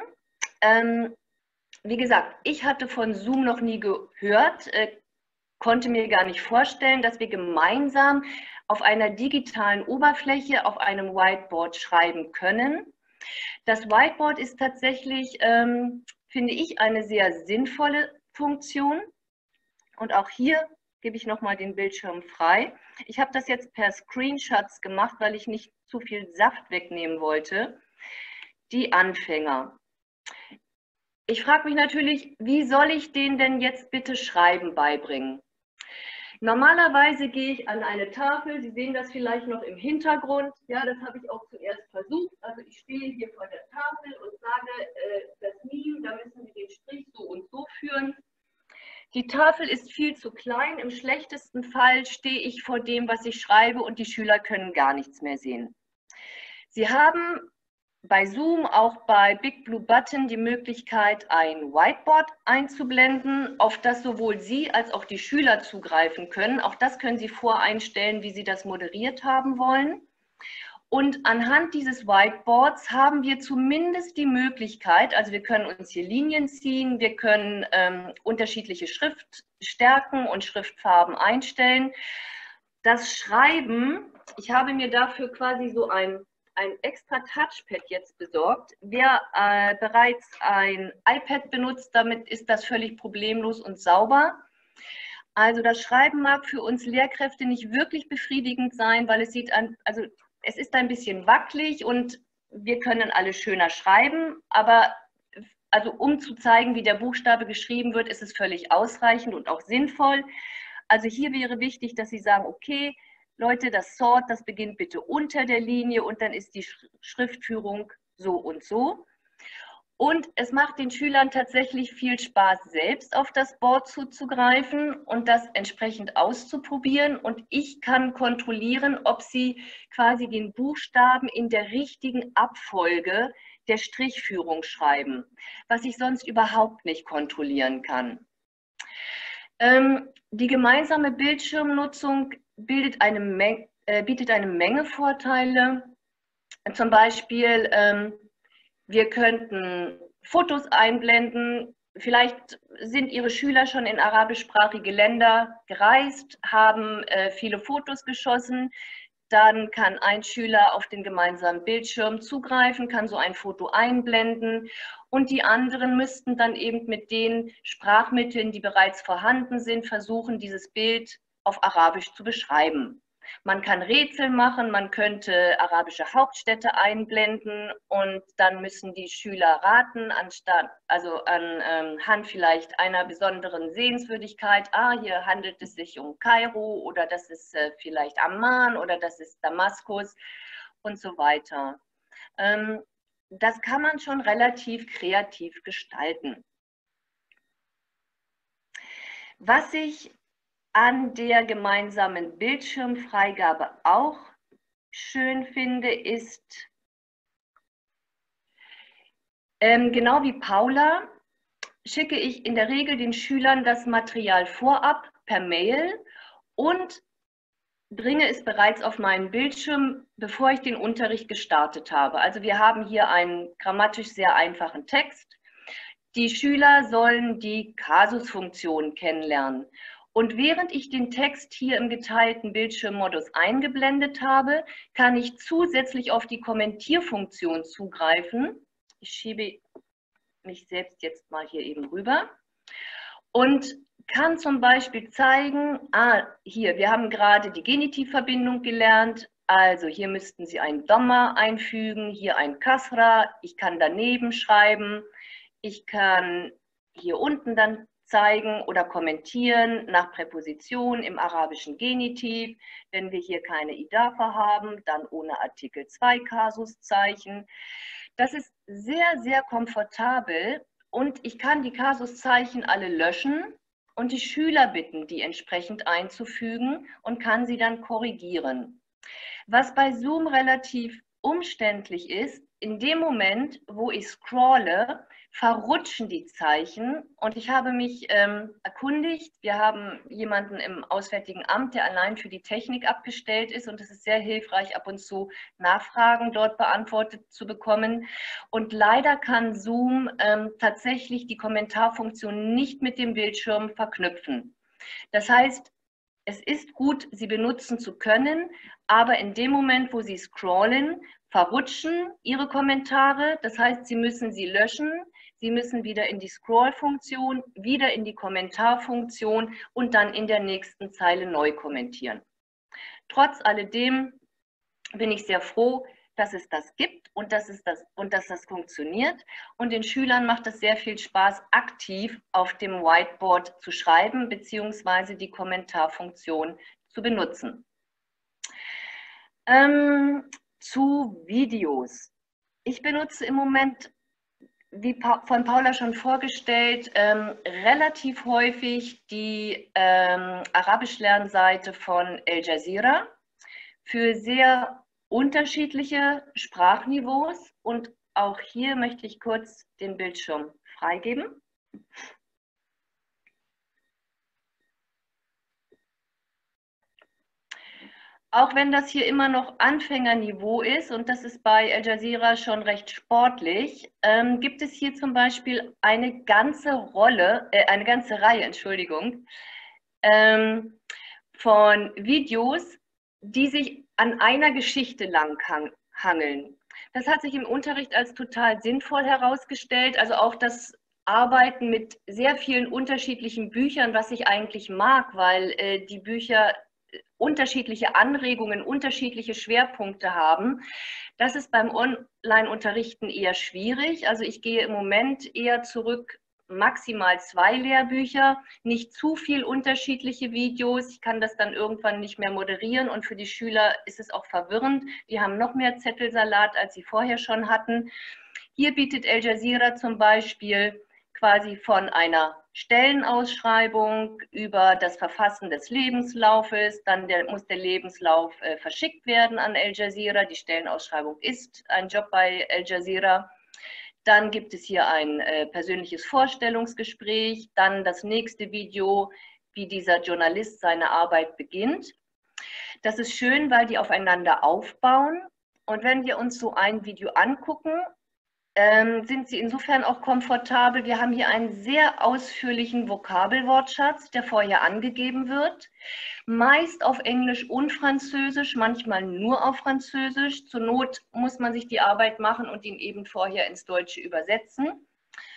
Speaker 4: Wie gesagt, ich hatte von Zoom noch nie gehört, konnte mir gar nicht vorstellen, dass wir gemeinsam auf einer digitalen Oberfläche auf einem Whiteboard schreiben können. Das Whiteboard ist tatsächlich, finde ich, eine sehr sinnvolle Funktion. Und auch hier gebe ich nochmal den Bildschirm frei. Ich habe das jetzt per Screenshots gemacht, weil ich nicht zu viel Saft wegnehmen wollte. Die Anfänger. Ich frage mich natürlich, wie soll ich denen denn jetzt bitte Schreiben beibringen? Normalerweise gehe ich an eine Tafel, Sie sehen das vielleicht noch im Hintergrund, ja, das habe ich auch zuerst versucht, also ich stehe hier vor der Tafel und sage, das Meme, da müssen wir den Strich so und so führen. Die Tafel ist viel zu klein, im schlechtesten Fall stehe ich vor dem, was ich schreibe und die Schüler können gar nichts mehr sehen. Sie haben bei Zoom, auch bei Big Blue Button, die Möglichkeit, ein Whiteboard einzublenden, auf das sowohl Sie als auch die Schüler zugreifen können. Auch das können Sie voreinstellen, wie Sie das moderiert haben wollen. Und anhand dieses Whiteboards haben wir zumindest die Möglichkeit, also wir können uns hier Linien ziehen, wir können unterschiedliche Schriftstärken und Schriftfarben einstellen. Das Schreiben, ich habe mir dafür quasi so ein extra Touchpad jetzt besorgt. Wer bereits ein iPad benutzt, damit ist das völlig problemlos und sauber. Also das Schreiben mag für uns Lehrkräfte nicht wirklich befriedigend sein, weil es es ist ein bisschen wackelig und wir können alle schöner schreiben, aber also um zu zeigen, wie der Buchstabe geschrieben wird, ist es völlig ausreichend und auch sinnvoll. Also hier wäre wichtig, dass Sie sagen, okay, Leute, das Sort, das beginnt bitte unter der Linie und dann ist die Schriftführung so und so. Und es macht den Schülern tatsächlich viel Spaß, selbst auf das Board zuzugreifen und das entsprechend auszuprobieren. Und ich kann kontrollieren, ob sie quasi den Buchstaben in der richtigen Abfolge der Strichführung schreiben, was ich sonst überhaupt nicht kontrollieren kann. Die gemeinsame Bildschirmnutzung bietet eine Menge Vorteile. Zum Beispiel, wir könnten Fotos einblenden. Vielleicht sind Ihre Schüler schon in arabischsprachige Länder gereist, haben viele Fotos geschossen. Dann kann ein Schüler auf den gemeinsamen Bildschirm zugreifen, kann so ein Foto einblenden und die anderen müssten dann eben mit den Sprachmitteln, die bereits vorhanden sind, versuchen, dieses Bild auf Arabisch zu beschreiben. Man kann Rätsel machen, man könnte arabische Hauptstädte einblenden und dann müssen die Schüler raten, anhand vielleicht einer besonderen Sehenswürdigkeit. Hier handelt es sich um Kairo oder das ist vielleicht Amman oder das ist Damaskus und so weiter. Das kann man schon relativ kreativ gestalten. Was ich an der gemeinsamen Bildschirmfreigabe auch schön finde, ist, genau wie Paula, schicke ich in der Regel den Schülern das Material vorab per Mail und bringe es bereits auf meinen Bildschirm, bevor ich den Unterricht gestartet habe. Also wir haben hier einen grammatisch sehr einfachen Text. Die Schüler sollen die Kasusfunktion kennenlernen. Und während ich den Text hier im geteilten Bildschirmmodus eingeblendet habe, kann ich zusätzlich auf die Kommentierfunktion zugreifen. Ich schiebe mich selbst jetzt mal hier eben rüber und kann zum Beispiel zeigen, hier, wir haben gerade die Genitivverbindung gelernt, also hier müssten Sie ein Dhamma einfügen, hier ein Kasra, ich kann daneben schreiben, ich kann hier unten dann zeigen oder kommentieren nach Präposition im arabischen Genitiv. Wenn wir hier keine Idafa haben, dann ohne Artikel 2 Kasuszeichen. Das ist sehr, sehr komfortabel und ich kann die Kasuszeichen alle löschen und die Schüler bitten, die entsprechend einzufügen und kann sie dann korrigieren. Was bei Zoom relativ umständlich ist, in dem Moment, wo ich scrolle, verrutschen die Zeichen und ich habe mich erkundigt. Wir haben jemanden im Auswärtigen Amt, der allein für die Technik abgestellt ist und es ist sehr hilfreich, ab und zu Nachfragen dort beantwortet zu bekommen. Und leider kann Zoom tatsächlich die Kommentarfunktion nicht mit dem Bildschirm verknüpfen. Das heißt, es ist gut, sie benutzen zu können, aber in dem Moment, wo sie scrollen, verrutschen ihre Kommentare. Das heißt, sie müssen sie löschen, sie müssen wieder in die Scroll-Funktion, wieder in die Kommentarfunktion und dann in der nächsten Zeile neu kommentieren. Trotz alledem bin ich sehr froh, dass es das gibt und dass das funktioniert. Und den Schülern macht es sehr viel Spaß, aktiv auf dem Whiteboard zu schreiben bzw. die Kommentarfunktion zu benutzen. Zu Videos. Ich benutze im Moment, wie von Paula schon vorgestellt, relativ häufig die Arabisch-Lernseite von Al Jazeera für sehr unterschiedliche Sprachniveaus. Und auch hier möchte ich kurz den Bildschirm freigeben. Auch wenn das hier immer noch Anfängerniveau ist und das ist bei Al Jazeera schon recht sportlich, gibt es hier zum Beispiel eine ganze Reihe, Entschuldigung, von Videos, die sich an einer Geschichte lang hangeln. Das hat sich im Unterricht als total sinnvoll herausgestellt, also auch das Arbeiten mit sehr vielen unterschiedlichen Büchern, was ich eigentlich mag, weil die Bücher unterschiedliche Anregungen, unterschiedliche Schwerpunkte haben. Das ist beim Online-Unterrichten eher schwierig. Also ich gehe im Moment eher zurück, maximal 2 Lehrbücher, nicht zu viel unterschiedliche Videos. Ich kann das dann irgendwann nicht mehr moderieren und für die Schüler ist es auch verwirrend. Die haben noch mehr Zettelsalat, als sie vorher schon hatten. Hier bietet Al Jazeera zum Beispiel quasi von einer Stellenausschreibung über das Verfassen des Lebenslaufes, dann muss der Lebenslauf verschickt werden an Al Jazeera. Die Stellenausschreibung ist ein Job bei Al Jazeera. Dann gibt es hier ein persönliches Vorstellungsgespräch, dann das nächste Video, wie dieser Journalist seine Arbeit beginnt. Das ist schön, weil die aufeinander aufbauen. Und wenn wir uns so ein Video angucken, sind sie insofern auch komfortabel. Wir haben hier einen sehr ausführlichen Vokabelwortschatz, der vorher angegeben wird. Meist auf Englisch und Französisch, manchmal nur auf Französisch. Zur Not muss man sich die Arbeit machen und ihn eben vorher ins Deutsche übersetzen.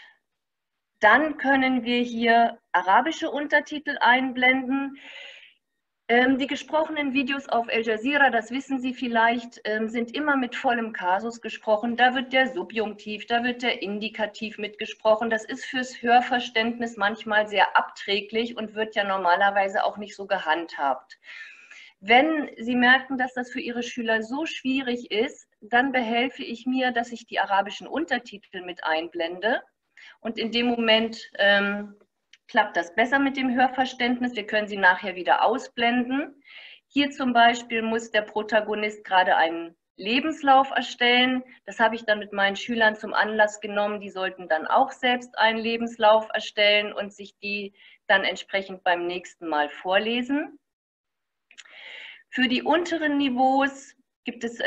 Speaker 4: Dann können wir hier arabische Untertitel einblenden. Die gesprochenen Videos auf Al Jazeera, das wissen Sie vielleicht, sind immer mit vollem Kasus gesprochen. Da wird der Subjunktiv, da wird der Indikativ mitgesprochen. Das ist fürs Hörverständnis manchmal sehr abträglich und wird ja normalerweise auch nicht so gehandhabt. Wenn Sie merken, dass das für Ihre Schüler so schwierig ist, dann behelfe ich mir, dass ich die arabischen Untertitel mit einblende. Und in dem Moment klappt das besser mit dem Hörverständnis. Wir können sie nachher wieder ausblenden. Hier zum Beispiel muss der Protagonist gerade einen Lebenslauf erstellen. Das habe ich dann mit meinen Schülern zum Anlass genommen. Die sollten dann auch selbst einen Lebenslauf erstellen und sich die dann entsprechend beim nächsten Mal vorlesen. Für die unteren Niveaus gibt es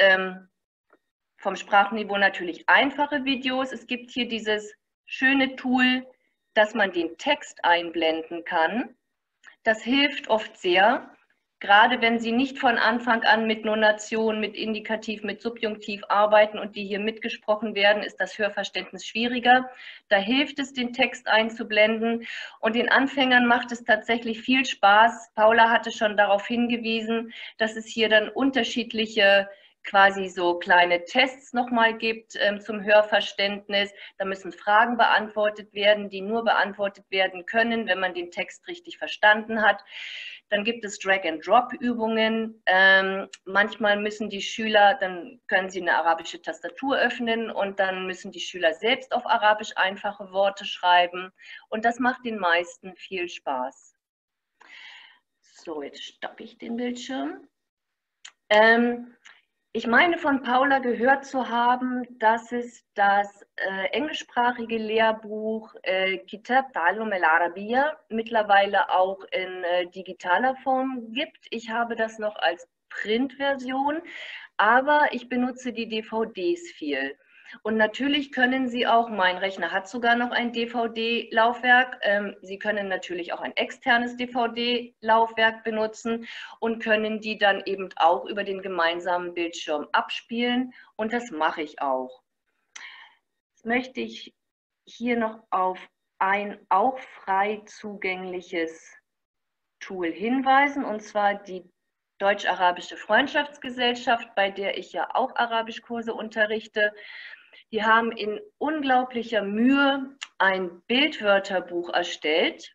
Speaker 4: vom Sprachniveau natürlich einfache Videos. Es gibt hier dieses schöne Tool, dass man den Text einblenden kann. Das hilft oft sehr, gerade wenn Sie nicht von Anfang an mit Nonation, mit Indikativ, mit Subjunktiv arbeiten und die hier mitgesprochen werden, ist das Hörverständnis schwieriger. Da hilft es, den Text einzublenden und den Anfängern macht es tatsächlich viel Spaß. Paula hatte schon darauf hingewiesen, dass es hier dann unterschiedliche quasi so kleine Tests nochmal gibt zum Hörverständnis. Da müssen Fragen beantwortet werden, die nur beantwortet werden können, wenn man den Text richtig verstanden hat. Dann gibt es Drag-and-Drop-Übungen. Manchmal müssen die Schüler, dann können sie eine arabische Tastatur öffnen und dann müssen die Schüler selbst auf Arabisch einfache Worte schreiben. Und das macht den meisten viel Spaß. So, jetzt stoppe ich den Bildschirm. Ich meine von Paula gehört zu haben, dass es das englischsprachige Lehrbuch Kitab Ta'allum al-Arabiyya mittlerweile auch in digitaler Form gibt. Ich habe das noch als Printversion, aber ich benutze die DVDs viel. Und natürlich können Sie auch, mein Rechner hat sogar noch ein DVD-Laufwerk, Sie können natürlich auch ein externes DVD-Laufwerk benutzen und können die dann eben auch über den gemeinsamen Bildschirm abspielen, und das mache ich auch. Jetzt möchte ich hier noch auf ein auch frei zugängliches Tool hinweisen, und zwar die Deutsch-Arabische Freundschaftsgesellschaft, bei der ich ja auch Arabischkurse unterrichte. Die haben in unglaublicher Mühe ein Bildwörterbuch erstellt,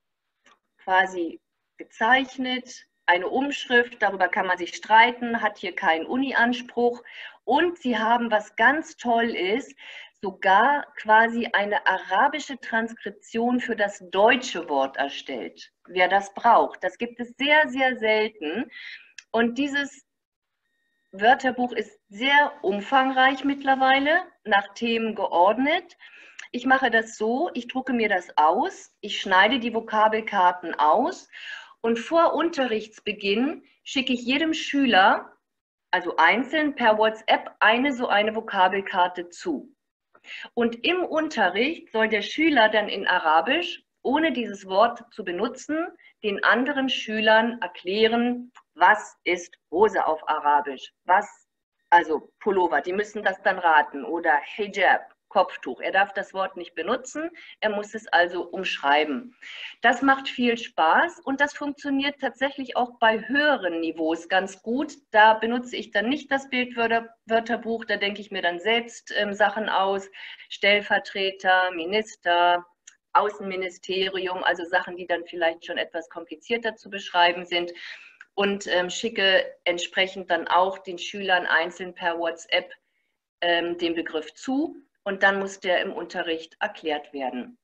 Speaker 4: quasi gezeichnet, eine Umschrift, darüber kann man sich streiten, hat hier keinen Uni-Anspruch. Und sie haben, was ganz toll ist, sogar quasi eine arabische Transkription für das deutsche Wort erstellt, wer das braucht. Das gibt es sehr, sehr selten. Und dieses Wörterbuch ist sehr umfangreich mittlerweile, nach Themen geordnet. Ich mache das so, ich drucke mir das aus, ich schneide die Vokabelkarten aus und vor Unterrichtsbeginn schicke ich jedem Schüler, also einzeln per WhatsApp, so eine Vokabelkarte zu. Und im Unterricht soll der Schüler dann in Arabisch, ohne dieses Wort zu benutzen, den anderen Schülern erklären, was ist Hose auf Arabisch, also Pullover, die müssen das dann raten, oder Hijab, Kopftuch. Er darf das Wort nicht benutzen, er muss es also umschreiben. Das macht viel Spaß und das funktioniert tatsächlich auch bei höheren Niveaus ganz gut. Da benutze ich dann nicht das Bildwörterbuch, da denke ich mir dann selbst Sachen aus, Stellvertreter, Minister, Außenministerium, also Sachen, die dann vielleicht schon etwas komplizierter zu beschreiben sind, und schicke entsprechend dann auch den Schülern einzeln per WhatsApp den Begriff zu, und dann muss der im Unterricht erklärt werden.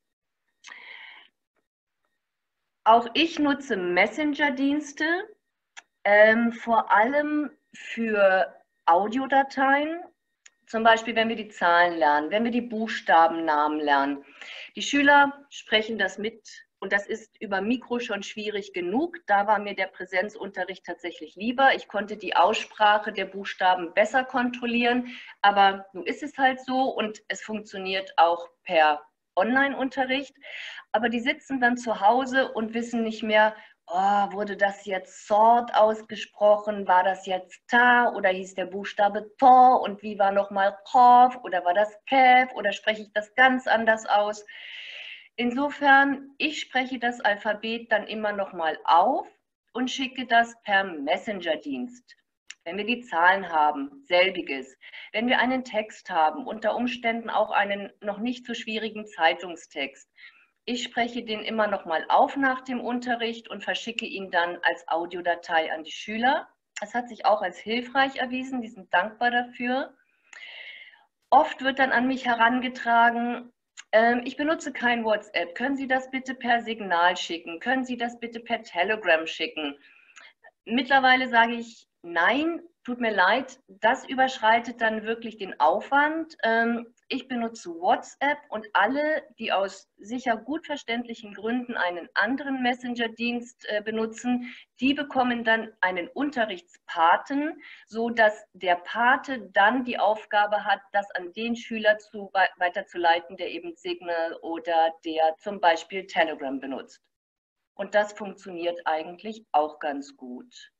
Speaker 4: Auch ich nutze Messenger-Dienste, vor allem für Audiodateien. Zum Beispiel, wenn wir die Zahlen lernen, wenn wir die Buchstabennamen lernen. Die Schüler sprechen das mit, und das ist über Mikro schon schwierig genug. Da war mir der Präsenzunterricht tatsächlich lieber. Ich konnte die Aussprache der Buchstaben besser kontrollieren, aber nun ist es halt so, und es funktioniert auch per Online-Unterricht. Aber die sitzen dann zu Hause und wissen nicht mehr, oh, wurde das jetzt Sort ausgesprochen, war das jetzt Ta oder hieß der Buchstabe To und wie war nochmal Kof oder war das Kef oder spreche ich das ganz anders aus? Insofern, ich spreche das Alphabet dann immer nochmal auf und schicke das per Messenger-Dienst. Wenn wir die Zahlen haben, selbiges. Wenn wir einen Text haben, unter Umständen auch einen noch nicht so schwierigen Zeitungstext. Ich spreche den immer nochmal auf nach dem Unterricht und verschicke ihn dann als Audiodatei an die Schüler. Das hat sich auch als hilfreich erwiesen, die sind dankbar dafür. Oft wird dann an mich herangetragen, ich benutze kein WhatsApp, können Sie das bitte per Signal schicken? Können Sie das bitte per Telegram schicken? Mittlerweile sage ich, nein, tut mir leid, das überschreitet dann wirklich den Aufwand. Ich benutze WhatsApp, und alle, die aus sicher gut verständlichen Gründen einen anderen Messenger-Dienst benutzen, die bekommen dann einen Unterrichtspaten, sodass der Pate dann die Aufgabe hat, das an den Schüler weiterzuleiten, der eben Signal oder der zum Beispiel Telegram benutzt. Und das funktioniert eigentlich auch ganz gut.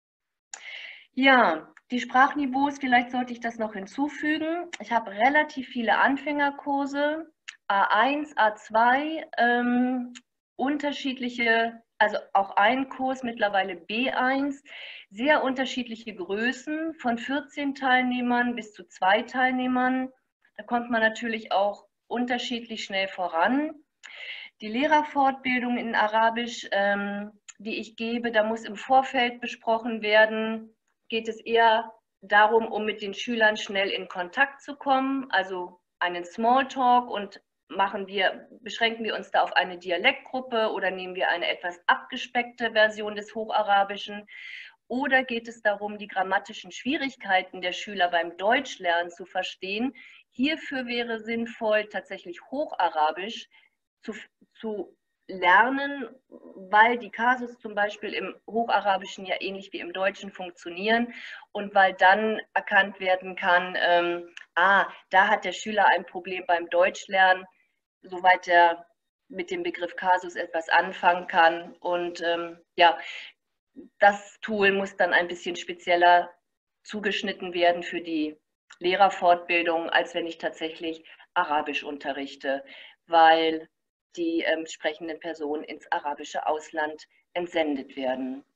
Speaker 4: Ja, die Sprachniveaus, vielleicht sollte ich das noch hinzufügen. Ich habe relativ viele Anfängerkurse, A1, A2, unterschiedliche, also auch ein Kurs, mittlerweile B1, sehr unterschiedliche Größen, von 14 Teilnehmern bis zu 2 Teilnehmern. Da kommt man natürlich auch unterschiedlich schnell voran. Die Lehrerfortbildung in Arabisch, die ich gebe, da muss im Vorfeld besprochen werden, geht es eher darum, um mit den Schülern schnell in Kontakt zu kommen, also einen Smalltalk, und beschränken wir uns da auf eine Dialektgruppe oder nehmen wir eine etwas abgespeckte Version des Hocharabischen. Oder geht es darum, die grammatischen Schwierigkeiten der Schüler beim Deutschlernen zu verstehen? Hierfür wäre sinnvoll, tatsächlich Hocharabisch zu lernen, weil die Kasus zum Beispiel im Hocharabischen ja ähnlich wie im Deutschen funktionieren und weil dann erkannt werden kann, da hat der Schüler ein Problem beim Deutschlernen, soweit er mit dem Begriff Kasus etwas anfangen kann. Und ja, das Tool muss dann ein bisschen spezieller zugeschnitten werden für die Lehrerfortbildung, als wenn ich tatsächlich Arabisch unterrichte, weil die sprechenden Personen ins arabische Ausland entsendet werden.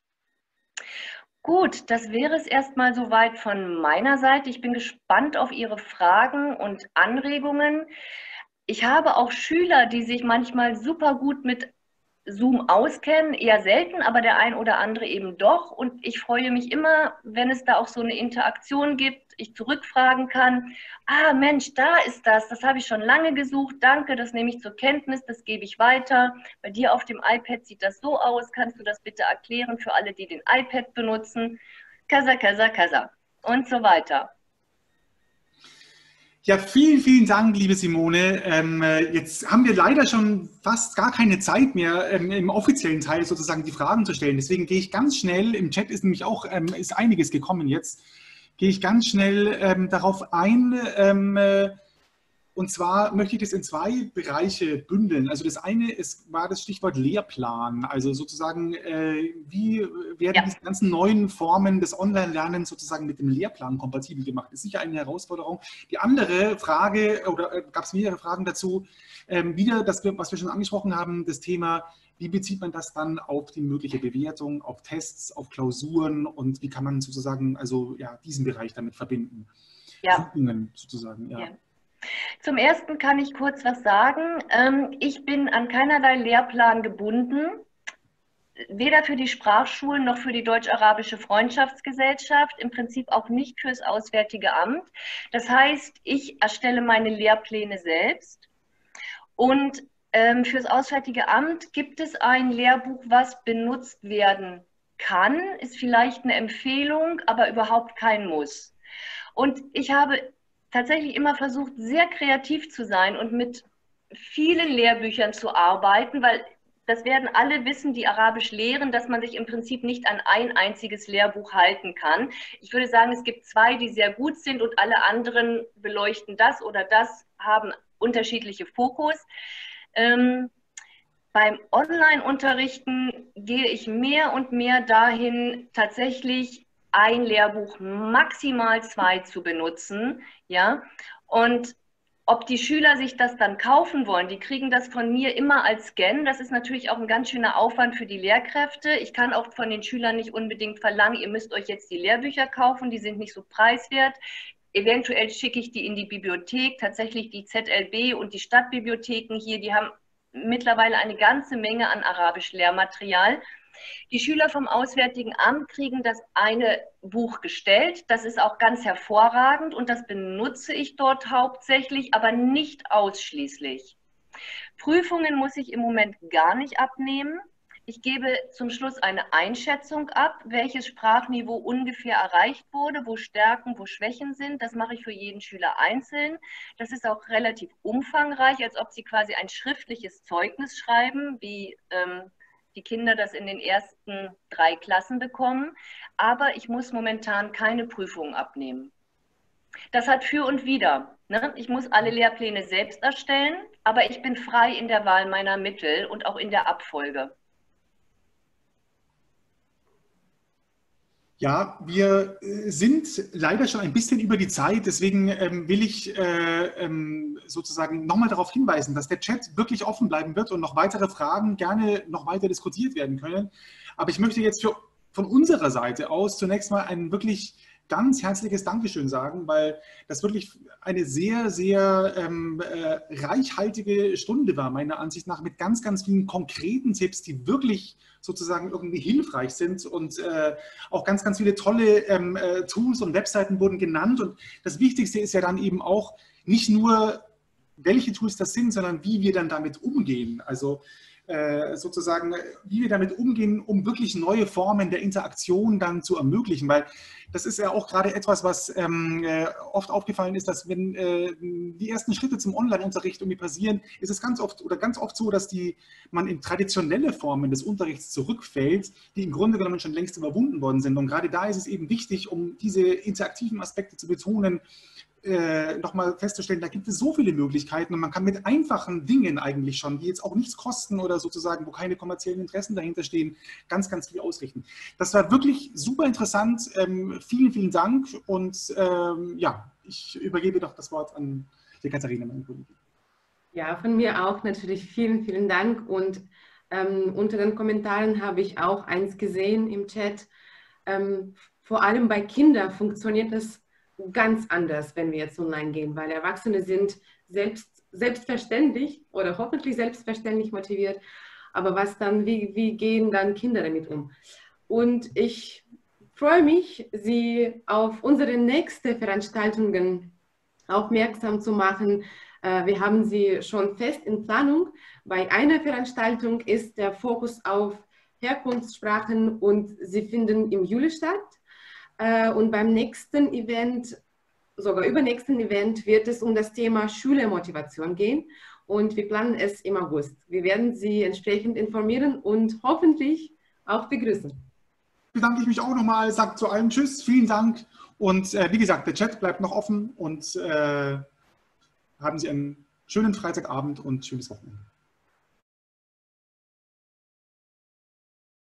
Speaker 4: Gut, das wäre es erstmal soweit von meiner Seite. Ich bin gespannt auf Ihre Fragen und Anregungen. Ich habe auch Schüler, die sich manchmal super gut mit Zoom auskennen, eher selten, aber der ein oder andere eben doch. Und ich freue mich immer, wenn es da auch so eine Interaktion gibt, ich zurückfragen kann, Mensch, da ist das habe ich schon lange gesucht, danke, das nehme ich zur Kenntnis, das gebe ich weiter. Bei dir auf dem iPad sieht das so aus, kannst du das bitte erklären für alle, die den iPad benutzen? Kasa, kasa, kasa und so weiter.
Speaker 1: Ja, vielen, vielen Dank, liebe Simone. Jetzt haben wir leider schon fast gar keine Zeit mehr, im offiziellen Teil sozusagen die Fragen zu stellen. Deswegen gehe ich ganz schnell, im Chat ist nämlich auch ist einiges gekommen jetzt, gehe ich ganz schnell darauf ein. Und zwar möchte ich das in zwei Bereiche bündeln. Also das eine war das Stichwort Lehrplan. Also sozusagen, wie werden diese ganzen neuen Formen des Online-Lernens sozusagen mit dem Lehrplan kompatibel gemacht? Das ist sicher eine Herausforderung. Die andere Frage, oder gab es mehrere Fragen dazu, wieder, was wir schon angesprochen haben, das Thema, wie bezieht man das dann auf die mögliche Bewertung, auf Tests, auf Klausuren und wie kann man sozusagen also ja, diesen Bereich damit verbinden?
Speaker 4: Ja.
Speaker 1: Sozusagen, ja.
Speaker 4: Zum Ersten kann ich kurz was sagen. Ich bin an keinerlei Lehrplan gebunden, weder für die Sprachschulen noch für die Deutsch-Arabische Freundschaftsgesellschaft, im Prinzip auch nicht fürs Auswärtige Amt. Das heißt, ich erstelle meine Lehrpläne selbst und fürs Auswärtige Amt gibt es ein Lehrbuch, was benutzt werden kann, ist vielleicht eine Empfehlung, aber überhaupt kein Muss. Und ich habe tatsächlich immer versucht, sehr kreativ zu sein und mit vielen Lehrbüchern zu arbeiten, weil das werden alle wissen, die Arabisch lehren, dass man sich im Prinzip nicht an ein einziges Lehrbuch halten kann. Ich würde sagen, es gibt zwei, die sehr gut sind und alle anderen beleuchten das oder das, haben unterschiedliche Fokus. Beim Online-Unterrichten gehe ich mehr und mehr dahin, tatsächlich ein Lehrbuch, maximal zwei zu benutzen, ja, und ob die Schüler sich das dann kaufen wollen, die kriegen das von mir immer als Scan, das ist natürlich auch ein ganz schöner Aufwand für die Lehrkräfte. Ich kann auch von den Schülern nicht unbedingt verlangen, ihr müsst euch jetzt die Lehrbücher kaufen, die sind nicht so preiswert. Eventuell schicke ich die in die Bibliothek, tatsächlich die ZLB und die Stadtbibliotheken hier, die haben mittlerweile eine ganze Menge an Arabisch-Lehrmaterial. Die Schüler vom Auswärtigen Amt kriegen das eine Buch gestellt. Das ist auch ganz hervorragend und das benutze ich dort hauptsächlich, aber nicht ausschließlich. Prüfungen muss ich im Moment gar nicht abnehmen. Ich gebe zum Schluss eine Einschätzung ab, welches Sprachniveau ungefähr erreicht wurde, wo Stärken, wo Schwächen sind. Das mache ich für jeden Schüler einzeln. Das ist auch relativ umfangreich, als ob Sie quasi ein schriftliches Zeugnis schreiben, wie die Kinder das in den ersten 3 Klassen bekommen. Aber ich muss momentan keine Prüfungen abnehmen. Das hat für und wider. Ne? Ich muss alle Lehrpläne selbst erstellen, aber ich bin frei in der Wahl meiner Mittel und auch in der Abfolge.
Speaker 1: Ja, wir sind leider schon ein bisschen über die Zeit, deswegen will ich sozusagen nochmal darauf hinweisen, dass der Chat wirklich offen bleiben wird und noch weitere Fragen gerne noch weiter diskutiert werden können. Aber ich möchte jetzt von unserer Seite aus zunächst mal ein wirklich ganz herzliches Dankeschön sagen, weil das wirklich eine sehr, sehr reichhaltige Stunde war, meiner Ansicht nach, mit ganz, ganz vielen konkreten Tipps, die wirklich sozusagen irgendwie hilfreich sind und auch ganz, ganz viele tolle Tools und Webseiten wurden genannt. Und das Wichtigste ist ja dann eben auch nicht nur, welche Tools das sind, sondern wie wir dann damit umgehen. Also sozusagen, wie wir damit umgehen, um wirklich neue Formen der Interaktion dann zu ermöglichen. Weil das ist ja auch gerade etwas, was oft aufgefallen ist, dass wenn die ersten Schritte zum Online-Unterricht irgendwie passieren, ist es ganz oft so, dass man in traditionelle Formen des Unterrichts zurückfällt, die im Grunde genommen schon längst überwunden worden sind. Und gerade da ist es eben wichtig, um diese interaktiven Aspekte zu betonen, nochmal festzustellen, da gibt es so viele Möglichkeiten und man kann mit einfachen Dingen eigentlich schon, die jetzt auch nichts kosten oder sozusagen, wo keine kommerziellen Interessen dahinter stehen, ganz, ganz viel ausrichten. Das war wirklich super interessant. Vielen, vielen Dank und ja, ich übergebe doch das Wort an die Katharina, meine Kollegin.
Speaker 2: Ja, von mir auch natürlich vielen, vielen Dank und unter den Kommentaren habe ich auch eins gesehen im Chat. Vor allem bei Kindern funktioniert das ganz anders, wenn wir jetzt online gehen, weil Erwachsene sind selbstverständlich oder hoffentlich selbstverständlich motiviert, aber wie gehen dann Kinder damit um? Und ich freue mich, Sie auf unsere nächsten Veranstaltungen aufmerksam zu machen. Wir haben sie schon fest in Planung. Bei einer Veranstaltung ist der Fokus auf Herkunftssprachen und sie finden im Juli statt. Und beim nächsten Event, sogar übernächsten Event, wird es um das Thema Schülermotivation gehen und wir planen es im August. Wir werden Sie entsprechend informieren und hoffentlich auch begrüßen.
Speaker 1: Bedanke ich mich auch nochmal, sage zu allen Tschüss, vielen Dank und wie gesagt, der Chat bleibt noch offen und haben Sie einen schönen Freitagabend und schönes Wochenende.